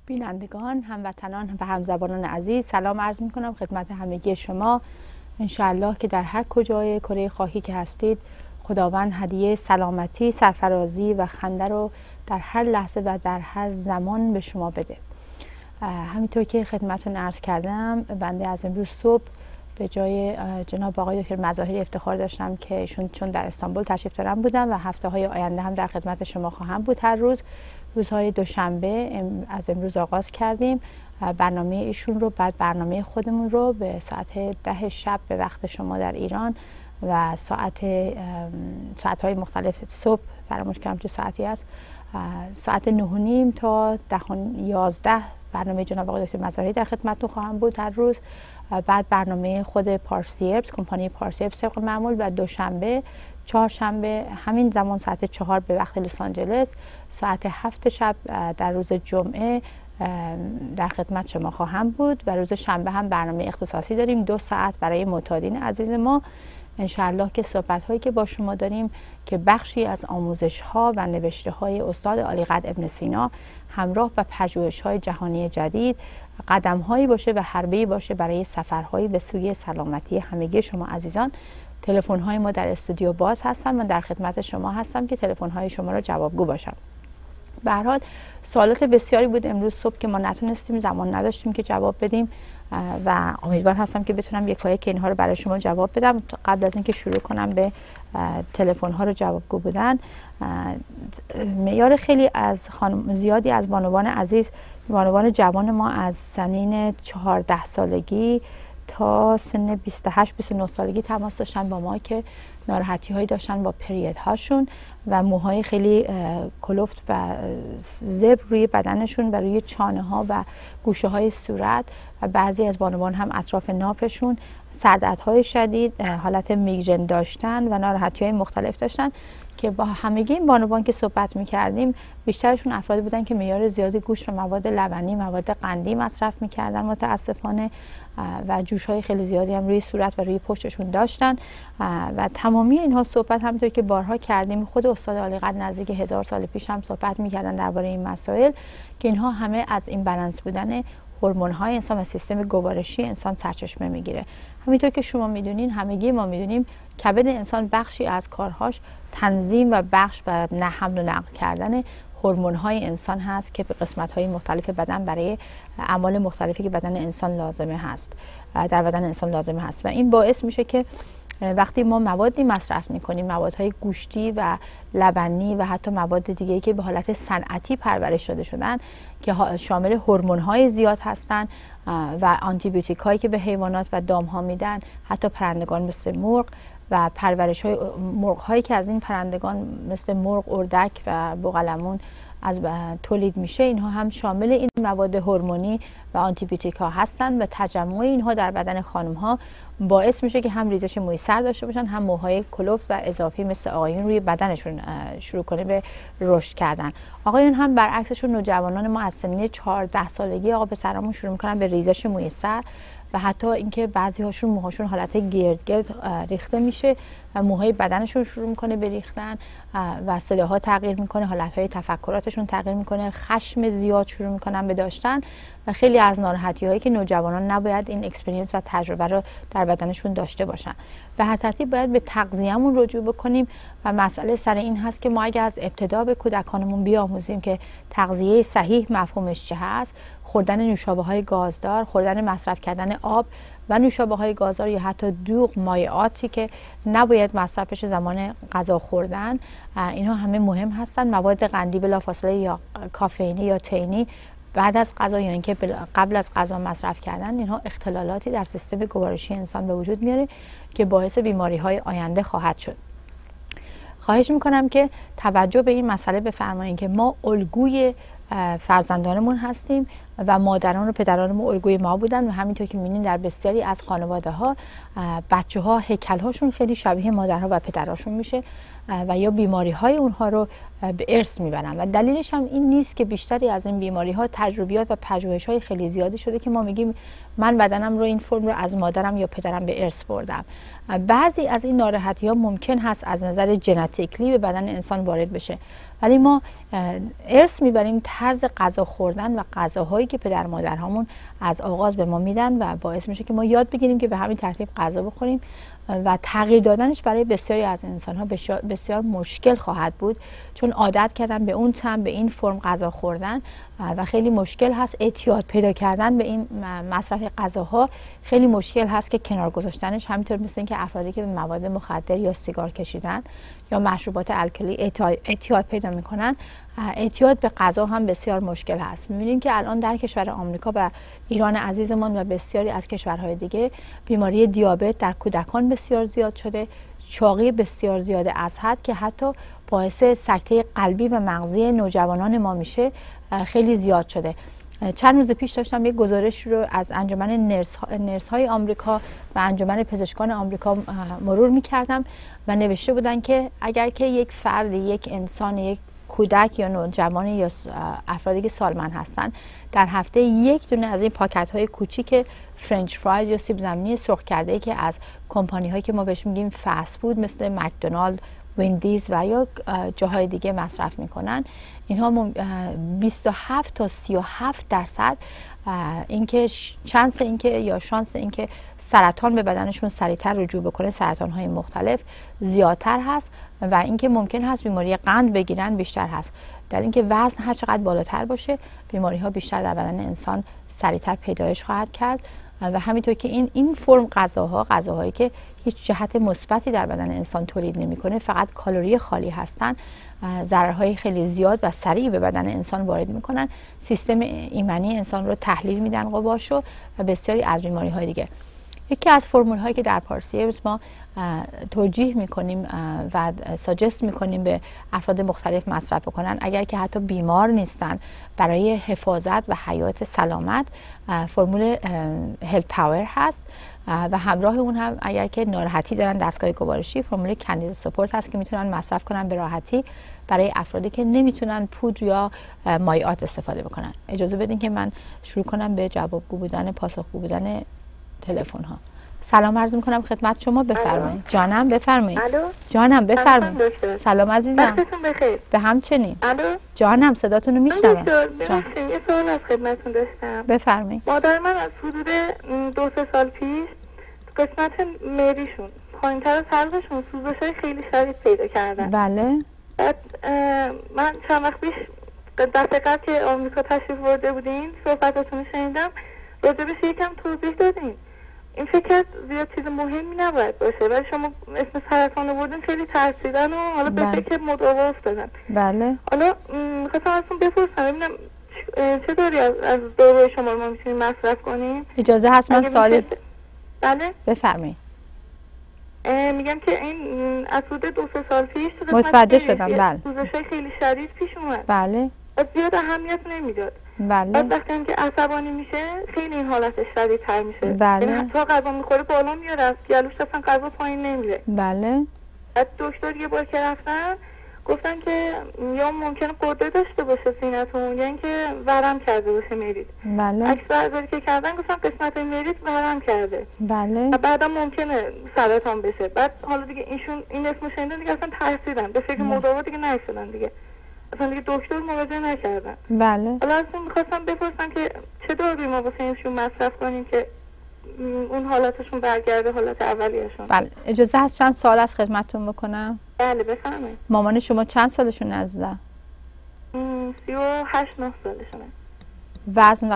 بینندگان، هموطنان و همزبانان عزیز، سلام عرض می کنم خدمت همگی شما. انشاءالله که در هر کجای کره خاکی که هستید خداوند هدیه سلامتی، سرفرازی و خنده رو در هر لحظه و در هر زمان به شما بده. همینطور که خدمتتون عرض کردم، بنده از امروز صبح به جای جناب آقای دکتر مظاهری افتخار داشتم که ایشون چون در استانبول تشریف دارم بودم و هفته های آینده هم در خدمت شما خواهم بود. هر روز روزهای دوشنبه از امروز آغاز کردیم برنامه ایشون رو، بعد برنامه خودمون رو به ساعت 10 شب به وقت شما در ایران و ساعتهای مختلف صبح، فراموش کردم چه ساعتی است، ساعت 9:30 تا 10:11 برنامه جناب آقای دکتر مظاهری در خدمتتون خواهم بود هر روز. بعد برنامه خود پارسیپس، کمپانی پارسیپس طبق معمول، و دوشنبه، چهارشنبه همین زمان ساعت 4 به وقت لس آنجلس، ساعت 7 شب در روز جمعه در خدمت شما خواهم بود. و روز شنبه هم برنامه اختصاصی داریم 2 ساعت برای معتادین عزیز ما. انشاءالله که صحبت هایی که با شما داریم که بخشی از آموزش ها و نوشته های استاد عالیقدر ابن سینا همراه با پژوهش های جهانی جدید قدم هایی باشه و حربه‌ای باشه برای سفرهایی به سوی سلامتی همگی شما عزیزان. تلفن های ما در استودیو باز هستن، من در خدمت شما هستم که تلفن های شما را جوابگو باشم. به هر حال سوالات بسیاری بود امروز صبح که ما نتونستیم، زمان نداشتیم که جواب بدیم و امیدوار هستم که بتونم یک اینها رو برای شما جواب بدم. قبل از اینکه شروع کنم به تلفن ها رو جوابگو بودن، معیار خیلی از زیادی از بانوان عزیز، بانوان جوان ما از سنین 14 سالگی تا سن 28-29 سالگی تماس داشتن با ما که ناراحتی هایی داشتن با پریود هاشون و موهای خیلی کلفت و زبر روی بدنشون و روی چانه ها و گوشه های صورت، و بعضی از بانوان هم اطراف نافشون سردردهای شدید، حالت میگرن داشتن و ناراحتی های مختلف داشتن که با همگی این بانوان که صحبت میکردیم بیشترشون افرادی بودن که معیار زیادی گوشت و مواد لبنی، مواد قندی مصرف میکردن متاسفانه، و جوش های خیلی زیادی هم روی صورت و روی پشتشون داشتن. و تمامی اینها صحبت همونطور که بارها کردیم، خود استاد عالیقدر نزدیک 1000 سال پیش هم صحبت میکردن درباره این مسائل که اینها همه از این بالانس بودن هورمون های انسان و سیستم گوارشی انسان سرچشمه میگیره. همینطور که شما میدونین، همگی ما میدونیم، کبد انسان بخشی از کارهاش تنظیم و بخش و حمل و نقل کردن هورمون های انسان هست که به قسمت های مختلف بدن برای اعمال مختلفی که بدن انسان لازمه هست، در بدن انسان لازمه هست، و این باعث میشه که وقتی ما موادی مصرف میکنیم، موادهای گوشتی و لبنی و حتی مواد دیگه‌ای که به حالت صنعتی پرورش داده شدن که شامل هورمون‌های زیاد هستن و آنتیبیوتیک هایی که به حیوانات و دام ها میدن، حتی پرندگان مثل مرغ و پرورش های مرغ هایی که از این پرندگان مثل مرغ، اردک و بوقلمون از تولید میشه، اینها هم شامل این مواد هورمونی و آنتیبیوتیک ها هستند و تجمع اینها در بدن خانم ها باعث میشه که هم ریزش موی سر داشته باشن، هم موهای کلفت و اضافی مثل آقایون روی بدنشون شروع کنه به رشد کردن. آقایون هم برعکسشون، نوجوانان ما از سن 14 سالگی آقا پسرامون شروع میکنن به ریزش موی سر و حتی اینکه بعضی هاشون موهاشون حالت گرد ریخته میشه و موهای بدنشون شروع میکنه به ریختن و صداها تغییر میکنه، حالتهای تفکراتشون تغییر میکنه، خشم زیاد شروع میکنن به داشتن و خیلی از ناراحتی هایی که نوجوانان نباید این اکسپریانس و تجربه رو در بدنشون داشته باشن. به هر ترتیب باید به تغذیه‌مون رجوع بکنیم و مسئله سر این هست که ما اگر از ابتدا به کودکانمون بیاموزیم که تغذیه صحیح مفهومش چه هست، خوردن نوشابه های گازدار، خوردن مصرف کردن آب و نوشابه های گازدار یا حتی دوغ، مایعاتی که نباید مصرفش زمان غذا خوردن، اینها همه مهم هستن. مواد قندی بلافاصله یا کافئینی یا تئینی بعد از غذا یا اینکه قبل از غذا مصرف کردن، اینها اختلالاتی در سیستم گوارشی انسان به وجود میاره که باعث بیماری های آینده خواهد شد. خواهش میکنم که توجه به این مسئله بفرمایید که ما الگوی فرزندانمون هستیم و مادران و پدرانمون الگوی ما بودن و همینطور که می‌بینید در بسیاری از خانواده ها بچه ها هیکل هاشون خیلی شبیه مادرها و پدرهاشون میشه و یا بیماری های اونها رو به ارث میبرن و دلیلش هم این نیست که بیشتری از این بیماری ها تجربیات و پژوهش‌های خیلی زیادی شده که ما میگیم من بدنم رو این فرم رو از مادرم یا پدرم به ارث بردم. بعضی از این ناراحتی ها ممکن هست از نظر ژنتیکلی به بدن انسان وارد بشه، ولی ما ارث میبریم طرز غذا خوردن و غذاهایی که پدر مادرهامون از آغاز به ما میدن و باعث میشه که ما یاد بگیریم که به همین ترتیب غذا بخوریم و تغییر دادنش برای بسیاری از انسان‌ها بسیار مشکل خواهد بود، چون عادت کردن به اون طعم، به این فرم غذا خوردن و خیلی مشکل هست اعتیاد پیدا کردن به این مصرف غذاها. خیلی مشکل هست که کنار گذاشتنش، همینطور مثل اینکه افرادی که به مواد مخدر یا سیگار کشیدن یا مشروبات الکلی اعتیاد پیدا میکنن، اعتیاد به غذا هم بسیار مشکل هست. می‌بینیم که الان در کشور آمریکا و ایران عزیزمان و بسیاری از کشورهای دیگه بیماری دیابت در کودکان بسیار زیاد شده، چاقی بسیار زیاد از حد که حتی باعث سکته قلبی و مغزی نوجوانان ما میشه، خیلی زیاد شده. چند روز پیش داشتم یک گزارش رو از انجمن نرس های آمریکا و انجمن پزشکان آمریکا مرور می‌کردم و نوشته بودن که اگر که یک فرد، یک انسان، یک کودک یا نوجوان یا افرادی که سالمند هستن در هفته یک دونه از این پاکت های کوچیک فرنچ فرایز یا سیب زمینی سرخ کرده که از کمپانی هایی که ما بهش میگیم فست فود مثل مکدونالد، ویندیز و یا جاهای دیگه مصرف میکنن، اینها 27 تا 37% اینکه چانس اینکه یا شانس اینکه سرطان به بدنشون سریعتر رجوع بکنه، سرطان های مختلف زیادتر هست و اینکه ممکن هست بیماری قند بگیرن بیشتر هست. در اینکه وزن هر چقدر بالاتر باشه بیماری ها بیشتر در بدن انسان سریعتر پیدایش خواهد کرد و همینطور که این فرم غذاهایی که هیچ جهت مثبتی در بدن انسان تولید نمیکنه، فقط کالری خالی هستن، ضررهای خیلی زیاد و سریع به بدن انسان وارد میکنن، سیستم ایمنی انسان رو تحلیل میدن قواشو و بسیاری از بیماری های دیگه. یکی از فرمول هایی که در پارسی ما توجیه میکنیم و ساجست میکنیم به افراد مختلف مصرف بکنن اگر که حتی بیمار نیستن برای حفاظت و حیات سلامت، فرمول هلت پاور هست و همراه اون هم اگر که ناراحتی دارن دستگاه گوارشی، فرمول کاندید سپورت هست که میتونن مصرف کنن به راحتی برای افرادی که نمیتونن پودر یا مایعات استفاده بکنن. اجازه بدین که من شروع کنم به جوابگو بودن، پاسخگو بودن تلفن ها. سلام عرض میکنم خدمت شما، بفرمایید. جانم بفرمایید. جانم بفرمایید. سلام عزیزم. به همچنین. جانم صداتون رو میشنوم. یه سوال از خدمتتون داشتم. بفرمایید. مادر من از حدود 2-3 سال پیش قسمت مریشون پایین‌تر از حلقشون سوزش‌های خیلی شدید پیدا کردن. بله. بعد من چند وقت پیش دفعه قبل که آمریکا تشریف برده بودین صحبتاتون رو شنیدم، راجبش یکم توضیح دادین. این فکر زیاد چیز مهمی نباید باشه، ولی شما اسم سرطان آوردین خیلی ترسیدن و حالا به فکر مداوا افتادن. بله. حالا می‌خواستم ازتون بپرسم ببینم چه داری از داروی شما رو ما میتونیم مصرف کنیم؟ اجازه هست من سوالی؟ بله بفرمایید. میگم که این از حدود 2-3 سال پیش متوجه شدم. بله. سوزش‌های خیلی شدید پیش اومد. بله. زیاد اهمیت نمیداد. بله. بعد وقتی که عصبانی میشه خیلی این حالتش شدیدتر میشه. بله. یعنی حتی غذا میخوره بالا میاره، از گلوش اصلا غذا پایین نمیره. بله. بعد دکتر یه بار که رفتن گفتن که یا ممکنه قده داشته باشه سینه‌تون یا اینکه ورم کرده باشه مرید. بله. عکس برداری که کردن گفتن قسمت مرید ورم کرده. بله. و بعدا ممکنه سرطان بشه. بعد حالا دیگه ایشون این اسمو شنیدن دیگه اصلا ترسیدن، به فکر مداوا دیگه نشدن دیگه. اصلا دیگه دکتر مراجعه نکردن. بله. حالا اصلا میخواستم بپرسم که چه دارویی ما واسه اینشون مصرف کنیم که اون حالتشون برگرده حالت اولیه‌شون. بله. اجازه هست چند سوال از خدمتتون بکنم؟ بله بفرمایید. مامان شما چند سالشون عزیزم؟ 38-9 سالشونه. وزن و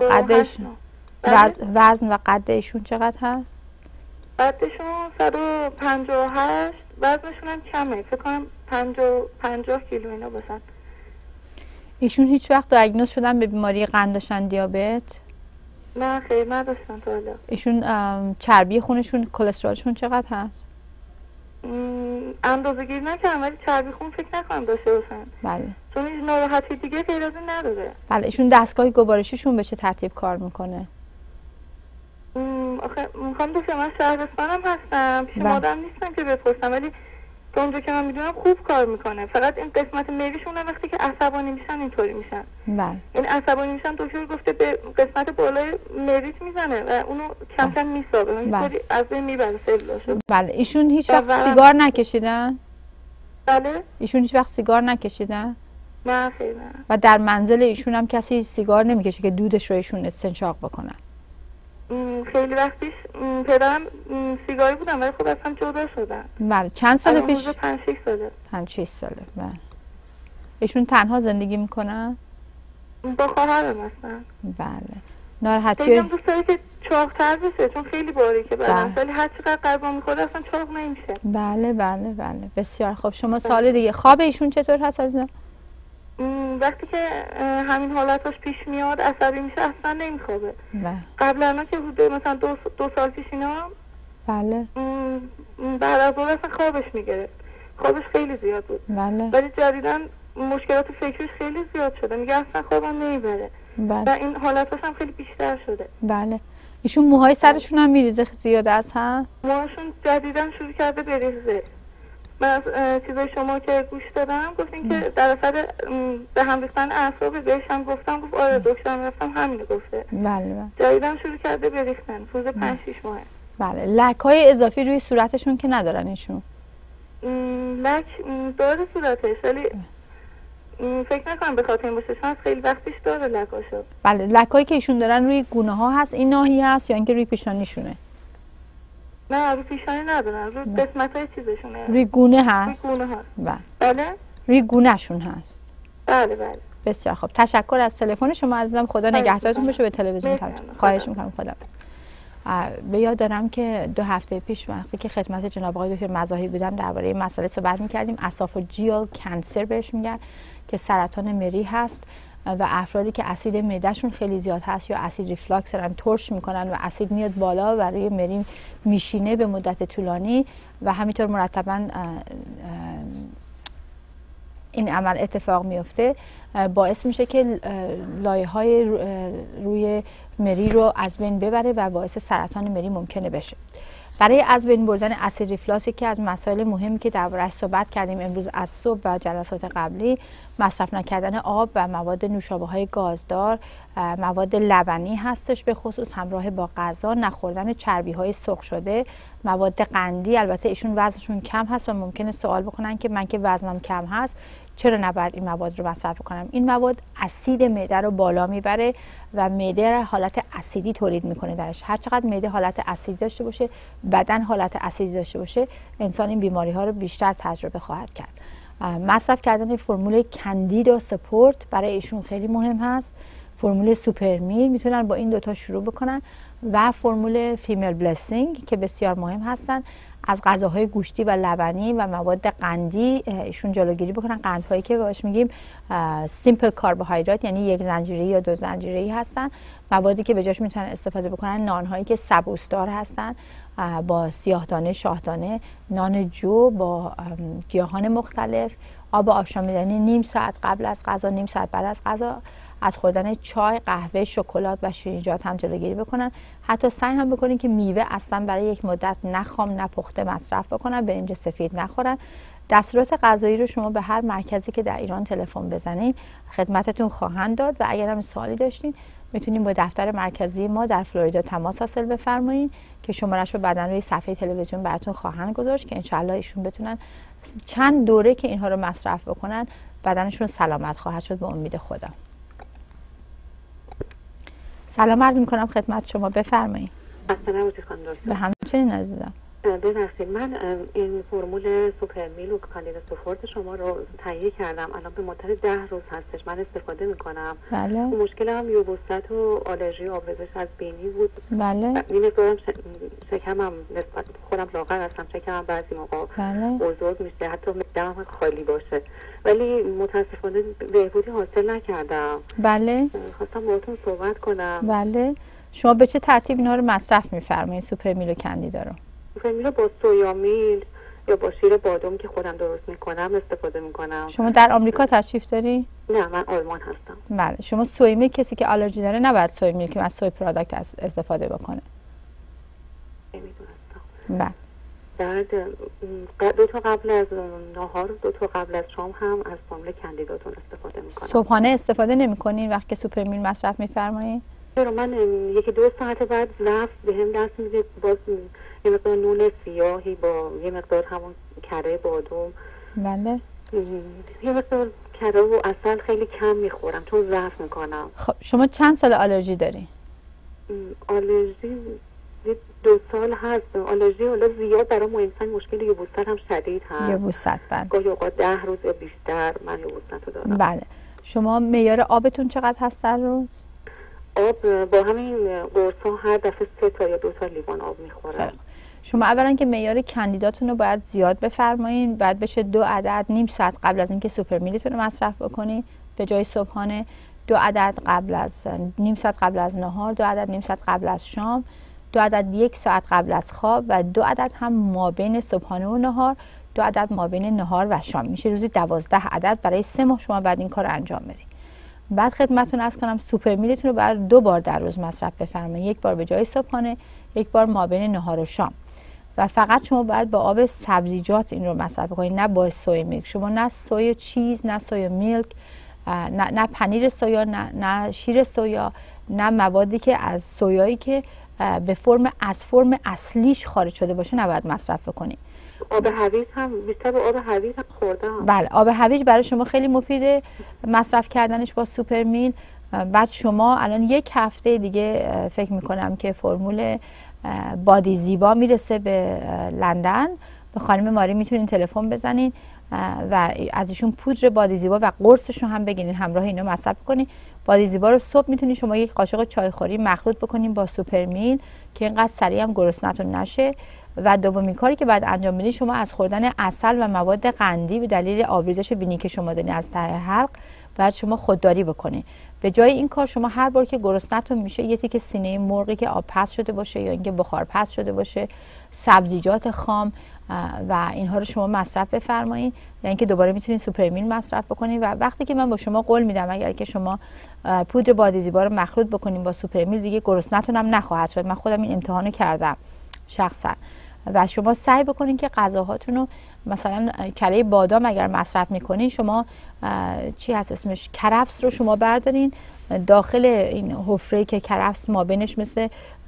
قد ایشون چقدر هست؟ قدشون 158، وزنشون هم کمه، فکر کنم 50 کیلو اینا باشن. ایشون هیچ وقت دیاگنوز شدن به بیماری قند داشتن، دیابت؟ نه خیر نداشتن تا حالا. ایشون چربی خونشون، کلسترولشون چقدر هست؟ اندازه گیری نکردم ولی چربی خون فکر نکنم داشته باشن. بله. چون هیچ ناراحتی دیگه غیر از این نداره. بله. ایشون دستگاه گوارشیشون به چه ترتیب کار میکنه؟ آخه میخوام بگم من شهرستانم هستم، پیش مادرم نیستم که بپرسم، ولی که اونجا که من میدونم خوب کار میکنه، فقط این قسمت مریشون وقتی که عصبانی میشن اینطوری میشن. بله. این عصبانی میشن دکتر گفته به قسمت بالای مریت میزنه و اونو کم کم میسابه، اینطوری از بین میبره سلولاشو. بله. ایشون هیچ وقت سیگار نکشیدن؟ بله. ایشون هیچ وقت سیگار نکشیدن؟ نه خیلی نه. و در منزل ایشون هم کسی سیگار نمیکشه که دودش رو ایشون استنشاق بکنن؟ خیلی وقت پیش پدرم سیگاری بودن ولی خب اصلا جدا شدن. بله. چند سال پیش؟ 5-6 ساله. 5-6 ساله. بله. ایشون تنها زندگی میکنن؟ با خواهرم هستن. بله. ناراحتی خیلی دوست داره که چاق‌تر بشه چون خیلی باریکه بدنش، ولی هر چقدر غذا میخوره اصلا چاق نمیشه. بله بله بله. بسیار خوب. شما سوال دیگه، خواب ایشون چطور هست عزیزم؟ وقتی که همین حالتاش پیش میاد عصبی میشه اصلا نمیخوابه. قبلا که حدود مثلا دو سال پیش اینا، بله، بعد از اون اصلا خوابش میگرفت، خوابش خیلی زیاد بود. بله. ولی جدیدن مشکلات فکریش خیلی زیاد شده، میگه اصلا خوابم نمیبره. بله. و این حالتاش هم خیلی بیشتر شده. بله. ایشون موهای سرشون هم میریزه زیاد است ها؟ موهاشون جدیدن شروع کرده بریزه. من از چیزای شما که گوش دادم گفتین که در اثر به هم ریختن اعصاب، بهش هم گفتم، گفت آره دکترم رفتم همینو گفته. بله بله. جدیدن شروع کرده بریختن حدود 5-6 ماه. بله. لک‌های اضافی روی صورتشون که ندارن ایشون؟ لک داره صورتش، ولی فکر نکنم به خاطر این باشه، چون خیلی وقت پیش داره لکاشو. بله. لکایی که ایشون دارن روی گونه ها هست این ناحیه هست یا اینکه روی پیشانیشونه؟ نه روی پیشانی ندارن، روی قسمت‌های چیزشونه. روی گونه هست؟ روی گونه هست. بله. بله؟ روی گونه شون هست. بله بله. بسیار خوب. تشکر از تلفن شما عزیزم. خدا نگهدارتون باشه. به تلویزیون خواهش می‌کنم. خدا. به یاد دارم که 2 هفته پیش وقتی که خدمت جناب آقای دکتر مظاهری بودم درباره این مسئله صحبت می‌کردیم. اسافاجیال کانسر بهش میگن که سرطان مری هست و افرادی که اسید معدهشون خیلی زیاد هست یا اسید ریفلاکس دارن، ترش میکنن و اسید میاد بالا و روی مری میشینه به مدت طولانی و همینطور مرتباً این عمل اتفاق میفته، باعث میشه که لایه‌های روی مری رو از بین ببره و باعث سرطان مری ممکنه بشه. برای از بین بردن اسید ریفلاکس که از مسائل مهمی که درباره‌اش صحبت کردیم امروز از صبح و جلسات قبلی، مصرف نکردن آب و مواد نوشابه‌های گازدار، مواد لبنی هستش به خصوص همراه با غذا، نخوردن چربی‌های سرخ شده، مواد قندی. البته ایشون وزنشون کم هست و ممکنه سوال بکنن که من که وزنم کم هست چرا نباید این مواد رو مصرف کنم؟ این مواد اسید معده رو بالا میبره و معده حالت اسیدی تولید میکنه درش. هر چقدر معده حالت اسیدی داشته باشه، بدن حالت اسیدی داشته باشه، انسان این بیماری ها رو بیشتر تجربه خواهد کرد. مصرف کردن فرمول کاندیدا سپورت برای ایشون خیلی مهم هست. فرمول سوپرمیل میتونن با این دوتا شروع بکنن و فرمول فیمیل بلسینگ که بسیار مهم هستن. از غذاهای گوشتی و لبنی و مواد قندی ایشون جلوگیری بکنن. قندهایی که باهاش میگیم سیمپل کربوهیدرات، یعنی یک زنجیره‌ای یا 2 زنجیره‌ای هستن. موادی که به جاش میتونن استفاده بکنن نانهایی که سبوسدار هستن با سیاهدانه، شاهدانه، نان جو با گیاهان مختلف، آب آشامیدنی نیم ساعت قبل از غذا، نیم ساعت بعد از غذا، از خوردن چای، قهوه، شکلات و شیرینیجات هم جلوگیری بکنن. حتی سعی هم بکنین که میوه اصلا برای یک مدت نه خام نه پخته مصرف بکنن، برنج سفید نخورن. دستورات غذایی رو شما به هر مرکزی که در ایران تلفن بزنین خدمتتون خواهند داد و اگر هم سوالی داشتین میتونین با دفتر مرکزی ما در فلوریدا تماس حاصل بفرمایین که شماره‌اش رو بعداً روی صفحه تلویزیون براتون خواهند گذاشت که انشالله ایشون بتونن چند دوره که اینها رو مصرف بکنن بدنشون سلامت خواهد شد به امید خدا. سلام عرض میکنم خدمت شما، بفرمایید. اصلا نبودید خانم دکتر. به همچنین عزیزم. ببخشید من این فرمول سوپرمیل و کاندیدا سپورت شما رو تهیه کردم، الان به مدت 10 روز هستش من استفاده میکنم. بله. مشکل هم یوبوست و آلرژی و آبرزش از بینی بود. بله. این مقدارم شکمم نسبت خودم لاغر هستم، شکمم بعضی موقع بزرگ میشه، حتی معده‌ام خالی باشه، ولی متاسفانه بهبودی حاصل نکردم. بله. خواستم باهاتون صحبت کنم. بله. شما به چه ترتیب اینا رو مصرف میفرمایید سوپرمیل و کاندیدا رو؟ سوپرمیل با سویا میل یا با شیر بادام که خودم درست میکنم استفاده میکنم. شما در آمریکا تشریف داری؟ نه من آلمان هستم. بله. شما سوی میل، کسی که آلرژی داره نباید سوی میل که از سوی پروداکت استفاده بکنه. نمیدونستم. بله. بعد 2 تا قبل از نهار 2 تا قبل از شام هم از فورمول کندیداتون استفاده میکنم. صبحانه استفاده نمیکنین وقتی که سوپرمیل مصرف میفرمایید؟ چرا من 1-2 ساعت بعد ضعف بهم دست میده، باز یه مقدار نون سیاهی با یه مقدار همون کره بادوم، بله، یه مقدار کره و عسل خیلی کم میخورم چون ضعف میکنم. خب شما چند سال آلرژی داری؟ آلرژی 2 سال هست. آلرژی حالا زیاد برای انسان مشکل یبوست هم شدید هست. یبوست، بله. گاهی اوقات 10 روز یا بیشتر من یبوست رو دارم. بله. شما معیار آبتون چقدر هست در روز؟ آب با همین قرصا هر دفعه 3 تا یا 2 تا لیوان آب میخورم. شما اولا که معیار کندیداتون رو باید زیاد بفرمایین، بعد بشه 2 عدد نیم ساعت قبل از اینکه سوپرمیلتون رو مصرف بکنین به جای صبحانه، 2 عدد قبل از نیم ساعت قبل از نهار، 2 عدد نیم ساعت قبل از شام، 2 عدد 1 ساعت قبل از خواب و 2 عدد هم مابین صبحانه و نهار، 2 عدد مابین نهار و شام. میشه روزی 12 عدد. برای 3 ماه شما بعد این کار انجام بدین. بعد خدمتتون عرض کنم سوپرمیلتون رو باید 2 بار در روز مصرف بفرمایید، 1 بار به جای صبحانه، 1 بار مابین نهار و شام. و فقط شما باید با آب سبزیجات این رو مصرف کنید، نه با سویا میلک. شما نه سویا چیز، نه سویا میلک، نه پنیر سویا، نه شیر سویا، نه موادی که از سویایی که به فرم اصلیش خارج شده باشه نباید مصرف کنید. آب هویج هم بیشتر به آب هویج هم خوردم. بله، آب هویج برای شما خیلی مفیده مصرف کردنش با سوپرمیل. بعد شما الان 1 هفته دیگه فکر میکنم که فرمول بادی زیبا میرسه به لندن. به خانم ماری میتونین تلفن بزنین و از ایشون پودر بادی زیبا و قرصش رو هم بگیرین، همراه اینو مصرف کنین. بادی زیبا رو صبح میتونین شما 1 قاشق چایخوری مخلوط بکنین با سوپرمیل که اینقدر سریع هم گرسنتون نشه. و دومین کاری که بعد انجام بدین، شما از خوردن عسل و مواد قندی به دلیل آبریزش بینی که شما دارین از ته حلق بعد شما خودداری بکنین. به جای این کار شما هر بار که گرسنتون میشه یه تیکه سینه مرغی که آب پس شده باشه یا اینکه بخار پس شده باشه، سبزیجات خام و اینها رو شما مصرف بفرمایید، یعنی اینکه دوباره میتونید سوپرمیل مصرف بکنید. و وقتی که من با شما قول میدم اگر که شما پودر بادی زیبا رو مخلوط بکنید با سوپرمیل دیگه گرسنتون هم نخواهد شد. من خودم این امتحانو کردم شخصا. و شما سعی بکنین که غذاهاتون رو مثلا کره بادام اگر مصرف میکنین، شما چی هست اسمش، کرفس رو شما بردارین داخل این حفره که کرفس مابینش مثل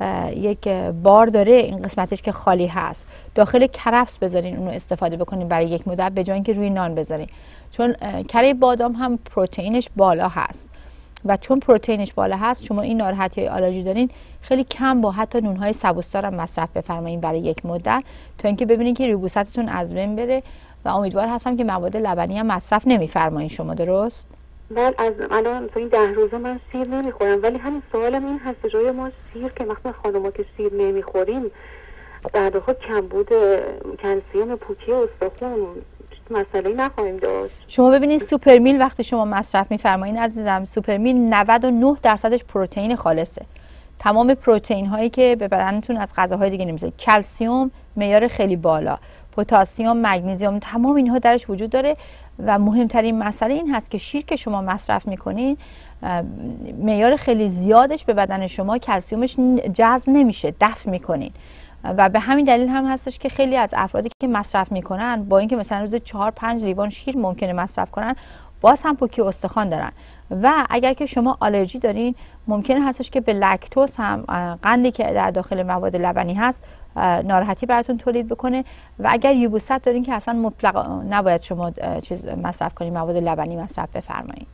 یک بار داره، این قسمتش که خالی هست، داخل کرفس بذارین اونو استفاده بکنین برای 1 مدت به جای اینکه روی نان بذارین، چون کره بادام هم پروتئینش بالا هست و چون پروتئینش بالا هست شما این ناراحتی آلرژی دارین خیلی کم با حتی نونهای سبوسدار هم مصرف بفرمایید برای 1 مدت تا اینکه ببینید که یبوستتون از بین بره. و امیدوار هستم که مواد لبنی هم مصرف نمیفرمایید شما، درست؟ من از الان تو این 10 روزه من شیر نمیخورم، ولی همین سوالم این هست جای ما شیر که مثلا خانم‌ها که شیر نمیخوریم بعد خود کمبود کلسیم پوکی و استخوان مسئله نخواهیم داشت. شما ببینید سوپرمیل وقتی شما مصرف میفرمایید عزیزم، سوپرمیل 99% پروتئین خالصه. تمام پروتئین هایی که به بدنتون از غذاهای دیگه نمیشه، کلسیم معیار خیلی بالا، پتاسیم، مگنیزیم، تمام اینها درش وجود داره. و مهمترین مسئله این هست که شیر که شما مصرف میکنین معیار خیلی زیادش به بدن شما کلسیمش جذب نمیشه، دفع میکنین. و به همین دلیل هم هستش که خیلی از افرادی که مصرف میکنن با اینکه مثلا روز 4-5 لیوان شیر ممکنه مصرف کنن باز هم پوکی استخوان دارن. و اگر که شما آلرژی دارین ممکنه هستش که به لکتوز هم قندی که در داخل مواد لبنی هست ناراحتی براتون تولید بکنه. و اگر یبوست دارین که اصلا مطلق نباید شما چیز مصرف کنین، مواد لبنی مصرف بفرمایید.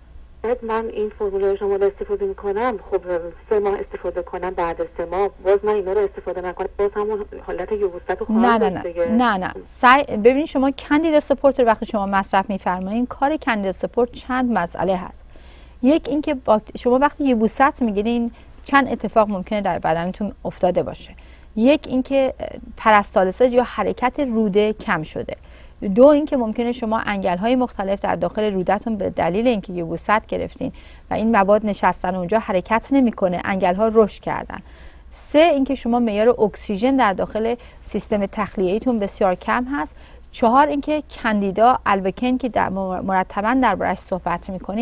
من این فرمول شما رو استفاده میکنم، خب 3 ماه استفاده کنم، بعد 3 ماه باز من اینا رو استفاده نکنم باز همون حالت یبوست رو خواهم داشت. نه ببینید شما کندیدا سپورت رو وقتی شما مصرف میفرمایید، کار کندیدا سپورت چند مسئله هست. یک اینکه شما وقتی یبوست میگیرین چند اتفاق ممکنه در بدنتون افتاده باشه. یک اینکه پرستالسیس یا حرکت روده کم شده. 2 اینکه ممکنه شما انگل‌های مختلف در داخل رودتون به دلیل اینکه یبوست گرفتین و این مواد نشستن اونجا حرکت نمی‌کنه، انگل‌ها رشد کردن. 3 اینکه شما معیار اکسیژن در داخل سیستم تخلیه‌ایتون بسیار کم هست. 4 اینکه کندیدا البکن که مرتباً درباره‌اش صحبت می‌کنیم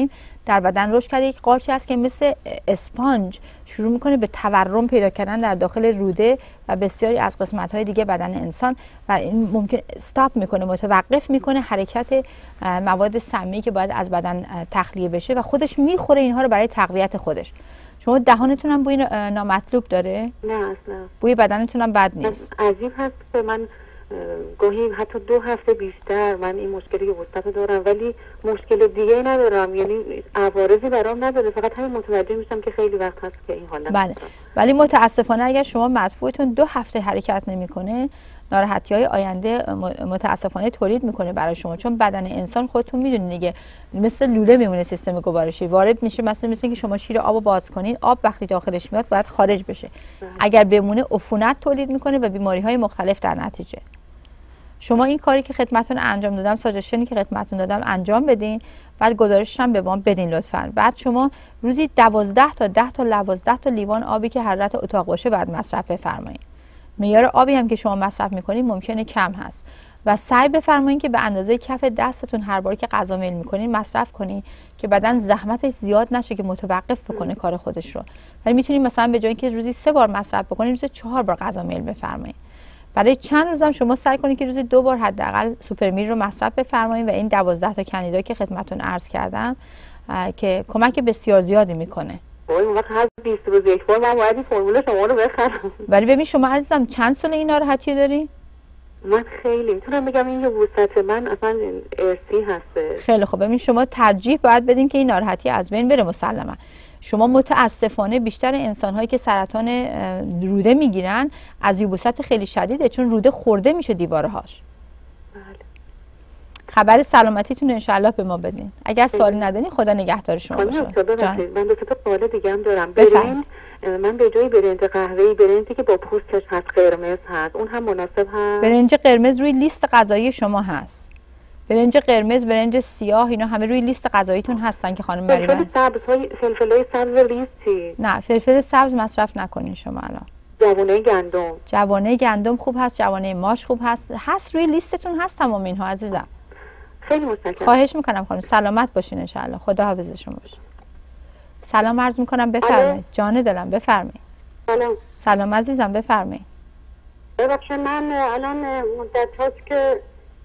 در بدن رشد کرده، یک قارچی است که مثل اسپانج شروع میکنه به تورم پیدا کردن در داخل روده و بسیاری از قسمت‌های دیگه بدن انسان و این ممکن استاپ میکنه، متوقف میکنه حرکت مواد سمی که باید از بدن تخلیه بشه و خودش میخوره اینها رو برای تقویت خودش. شما دهانتون هم بوی نامطلوب داره؟ نه اصلا. بوی بدنتون هم بد نیست؟ عجیب هست که من گاهی حتی 2 هفته بیشتر من این مشکلی وسط دارم ولی مشکل دیگه ندارم، یعنی عوارضی برام نداره، فقط همین متوجه میشم که خیلی وقت هست که این حالت. بله، ولی متاسفانه اگر شما مدفوعتون 2 هفته حرکت نمیکنه، ناراحتی‌های آینده متاسفانه تولید میکنه برای شما، چون بدن انسان خودتون میدونید دیگه مثل لوله میمونه، سیستم گوارشی وارد میشه، مثل که شما شیر آبو باز کنین، آب وقتی داخلش میاد باید خارج بشه. اگر بمونه عفونت تولید میکنه و بیماری‌های مختلف در نتیجه. شما این کاری که خدمتتون انجام دادم، ساجشنی که خدمتتون دادم انجام بدین، بعد گزارشش هم به ما بدین لطفاً. بعد شما روزی 12 تا 10 تا 12 تا لیوان آبی که حرارت اتاق باشه بعد مصرف بفرمایید. معیار آبی هم که شما مصرف میکنید ممکنه کم هست و سعی بفرمایید که به اندازه کف دستتون هر بار که غذا میل میکنید مصرف کنید که بدن زحمتش زیاد نشه که متوقف بکنه کار خودش رو. ولی میتونید مثلا به جای اینکه روزی 3 بار مصرف بکنید روزی 4 بار غذا میل بفرمایید. برای چند روزم شما سعی کنید که روزی 2 بار حداقل سوپرمیل رو مصرف بفرمایید و این 12 تا کندیدا که خدمتتون عرض کردم که کمک بسیار زیادی میکنه. اون وقت هر 20 روز یک بار من باید این فرمول شما رو بخرم. ولی ببین شما عزیزم چند سال این ناراحتی داری؟ من خیلی میتونم بگم این یبوست من اصلا ارثی هسته. خیلی خوب، ببین شما ترجیح باید بدین که این ناراحتی از بین بره. مسلما شما متاسفانه بیشتر انسان‌هایی که سرطان روده میگیرن از یبوست خیلی شدیده، چون روده خورده میشه دیوارهاش. بله. خبر سلامتیتون انشالله به ما بدین. اگر سوالی ندارین خدا نگهدار شما باشه. من دو تا سوال دیگه هم دارم. برنج، من به جای برنج قهوه‌ای برنجی که با پوستش هست قرمز هست، اون هم مناسب هست؟ برنج قرمز روی لیست غذایی شما هست. برنج قرمز، برنج سیاه، اینا همه روی لیست غذاییتون هستن که خانم مریمه. فلفل سبز ریز چی؟ نه، فلفل سبز مصرف نکنین شما الان. جوانه گندم. جوانه گندم خوب هست، جوانه ماش خوب هست روی لیستتون هست تمام اینها عزیزم. خیلی متشکرم. خواهش میکنم خانم، سلامت باشین ان شاء الله. خدا حافظ شما باشه. سلام عرض میکنم، بفرمایید. جان دلم بفرمایید. سلام عزیزم بفرمایید. ببخشید من الان مدت هاست که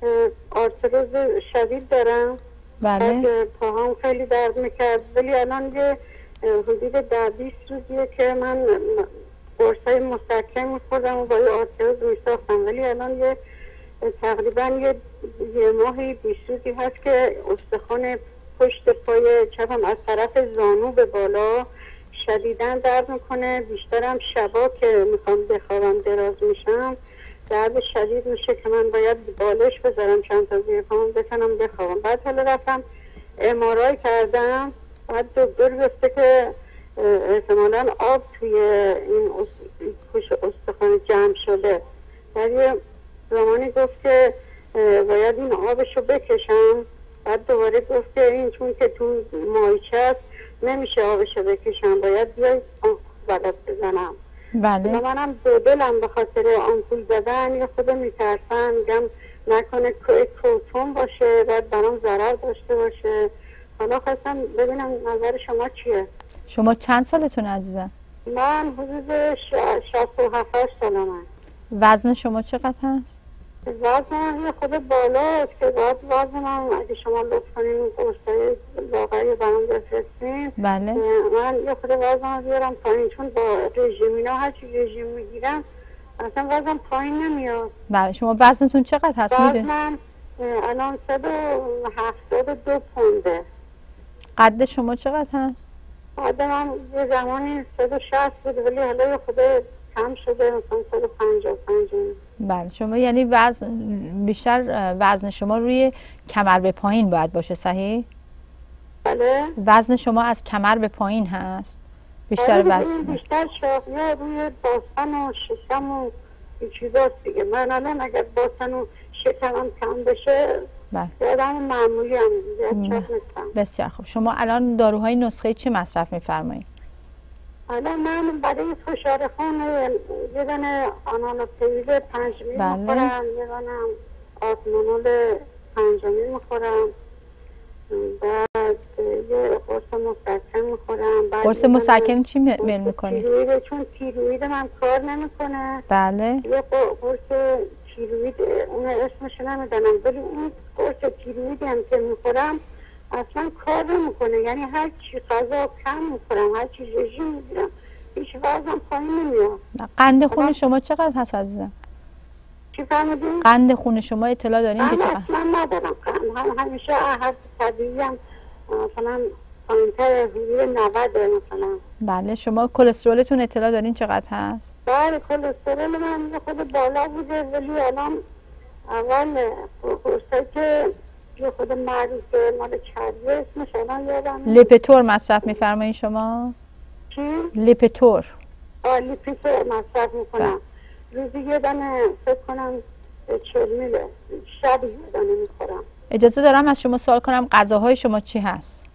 آرتروز شدید دارم. بله. پاهام خیلی درد میکرد ولی الان یه حدود 10-20 روزیه که من قرصای مسکن میخوردم و با یه آرتروز میساختم، ولی الان یه تقریبا یه ماهی 20 روزی هست که استخوان پشت پای چپم از طرف زانو به بالا شدیداً درد میکنه. بیشترم شبا که میخوام بخوابم دراز میشم درد شدید میشه که من باید بالش بذارم چند تا زیر پامون بتونم بخوابم. بعد حالا رفتم MRI کردم، بعد دکتر گفته که احتمالاً آب توی این پوش استخوان جمع شده. بعد یه زمانی گفت که باید این آبشو بکشم. بعد دوباره گفت که این چون که تو مایچه است نمیشه آبشو بکشم، باید بیای بلد بزنم. بله. منم دو دلم به خاطر آمپول زدن یه خود میترسم، میگم نکنه کوتون باشه بعد برام ضرر داشته باشه. حالا خواستم ببینم نظر شما چیه؟ شما چند سالتون عزیزم؟ من حدود 67 سالمه. وزن شما چقدر هست؟ وزنم یه خود بالا که باید وزنم اگه شما لطف کنین قرصای واقعی برام بفرستین. بله. من یه خود وزنم بیارم پایین، چون با رژیمینا هرچی رژیم میگیرم اصلا وزنم پایین نمیاد. بله. شما وزنتون چقدر هست؟ وزنم الان 172 پونده. قد شما چقدر هست؟ قد من یه زمانی 160 بود ولی حالا یه خود کم شده، مثلا 155. بله. شما یعنی بیشتر وزن شما روی کمر به پایین باید باشه، صحیح؟ بله. وزن شما از کمر به پایین هست بیشتر وزن؟ بیشتر شاقیه روی باسن و شکم و این چیزاست دیگه. من الان اگر باسن و شکمم کم بشه یادم معمولی هم زیاد نیستم. بسیار خوب. شما الان داروهای نسخه چی مصرف میفرمایید؟ الان من برای فشار خون یه دانه آنالوپریل 5 میلی میخورم، یه دانه آتمانول 5 میلی میخورم، بعد بعد یه قرص مسکن میخورم. قرص مسکن چی میل میکنی؟ چون تیروید من کار نمیکنه. بله. یه قرص تیروید، اون اسمش نمیدونم، ولی اون قرص تیرویدی هم که میخورم اصلا کار نمیکنه. یعنی هر چی غذا کم میخورم، هر چی رژیم میگیرم، هیچ وزنم پایین نمیاد. قند خون شما چقدر هست عزیزم؟ چی فهمیدین؟ قند خون شما اطلاع دارین که چقدر؟ اصلا ندارم قند. همیشه هر طبیعی هم مثلا پایین‌تر حدود 90 مثلا. بله. شما کلسترولتون اطلاع دارین چقدر هست؟ بله کلسترول من خود بالا بوده، ولی الان اول قرصایی که یه خود معروفه مال چربی اسمش الان یادم لیپتور مصرف میفرمایین شما؟ چی؟ لیپتور. لیپتور مصرف میکنم. روزی یه دانه فکر کنم 40 میله، شب یه دانه میخورم. اجازه دارم از شما سوال کنم غذاهای شما چی هست؟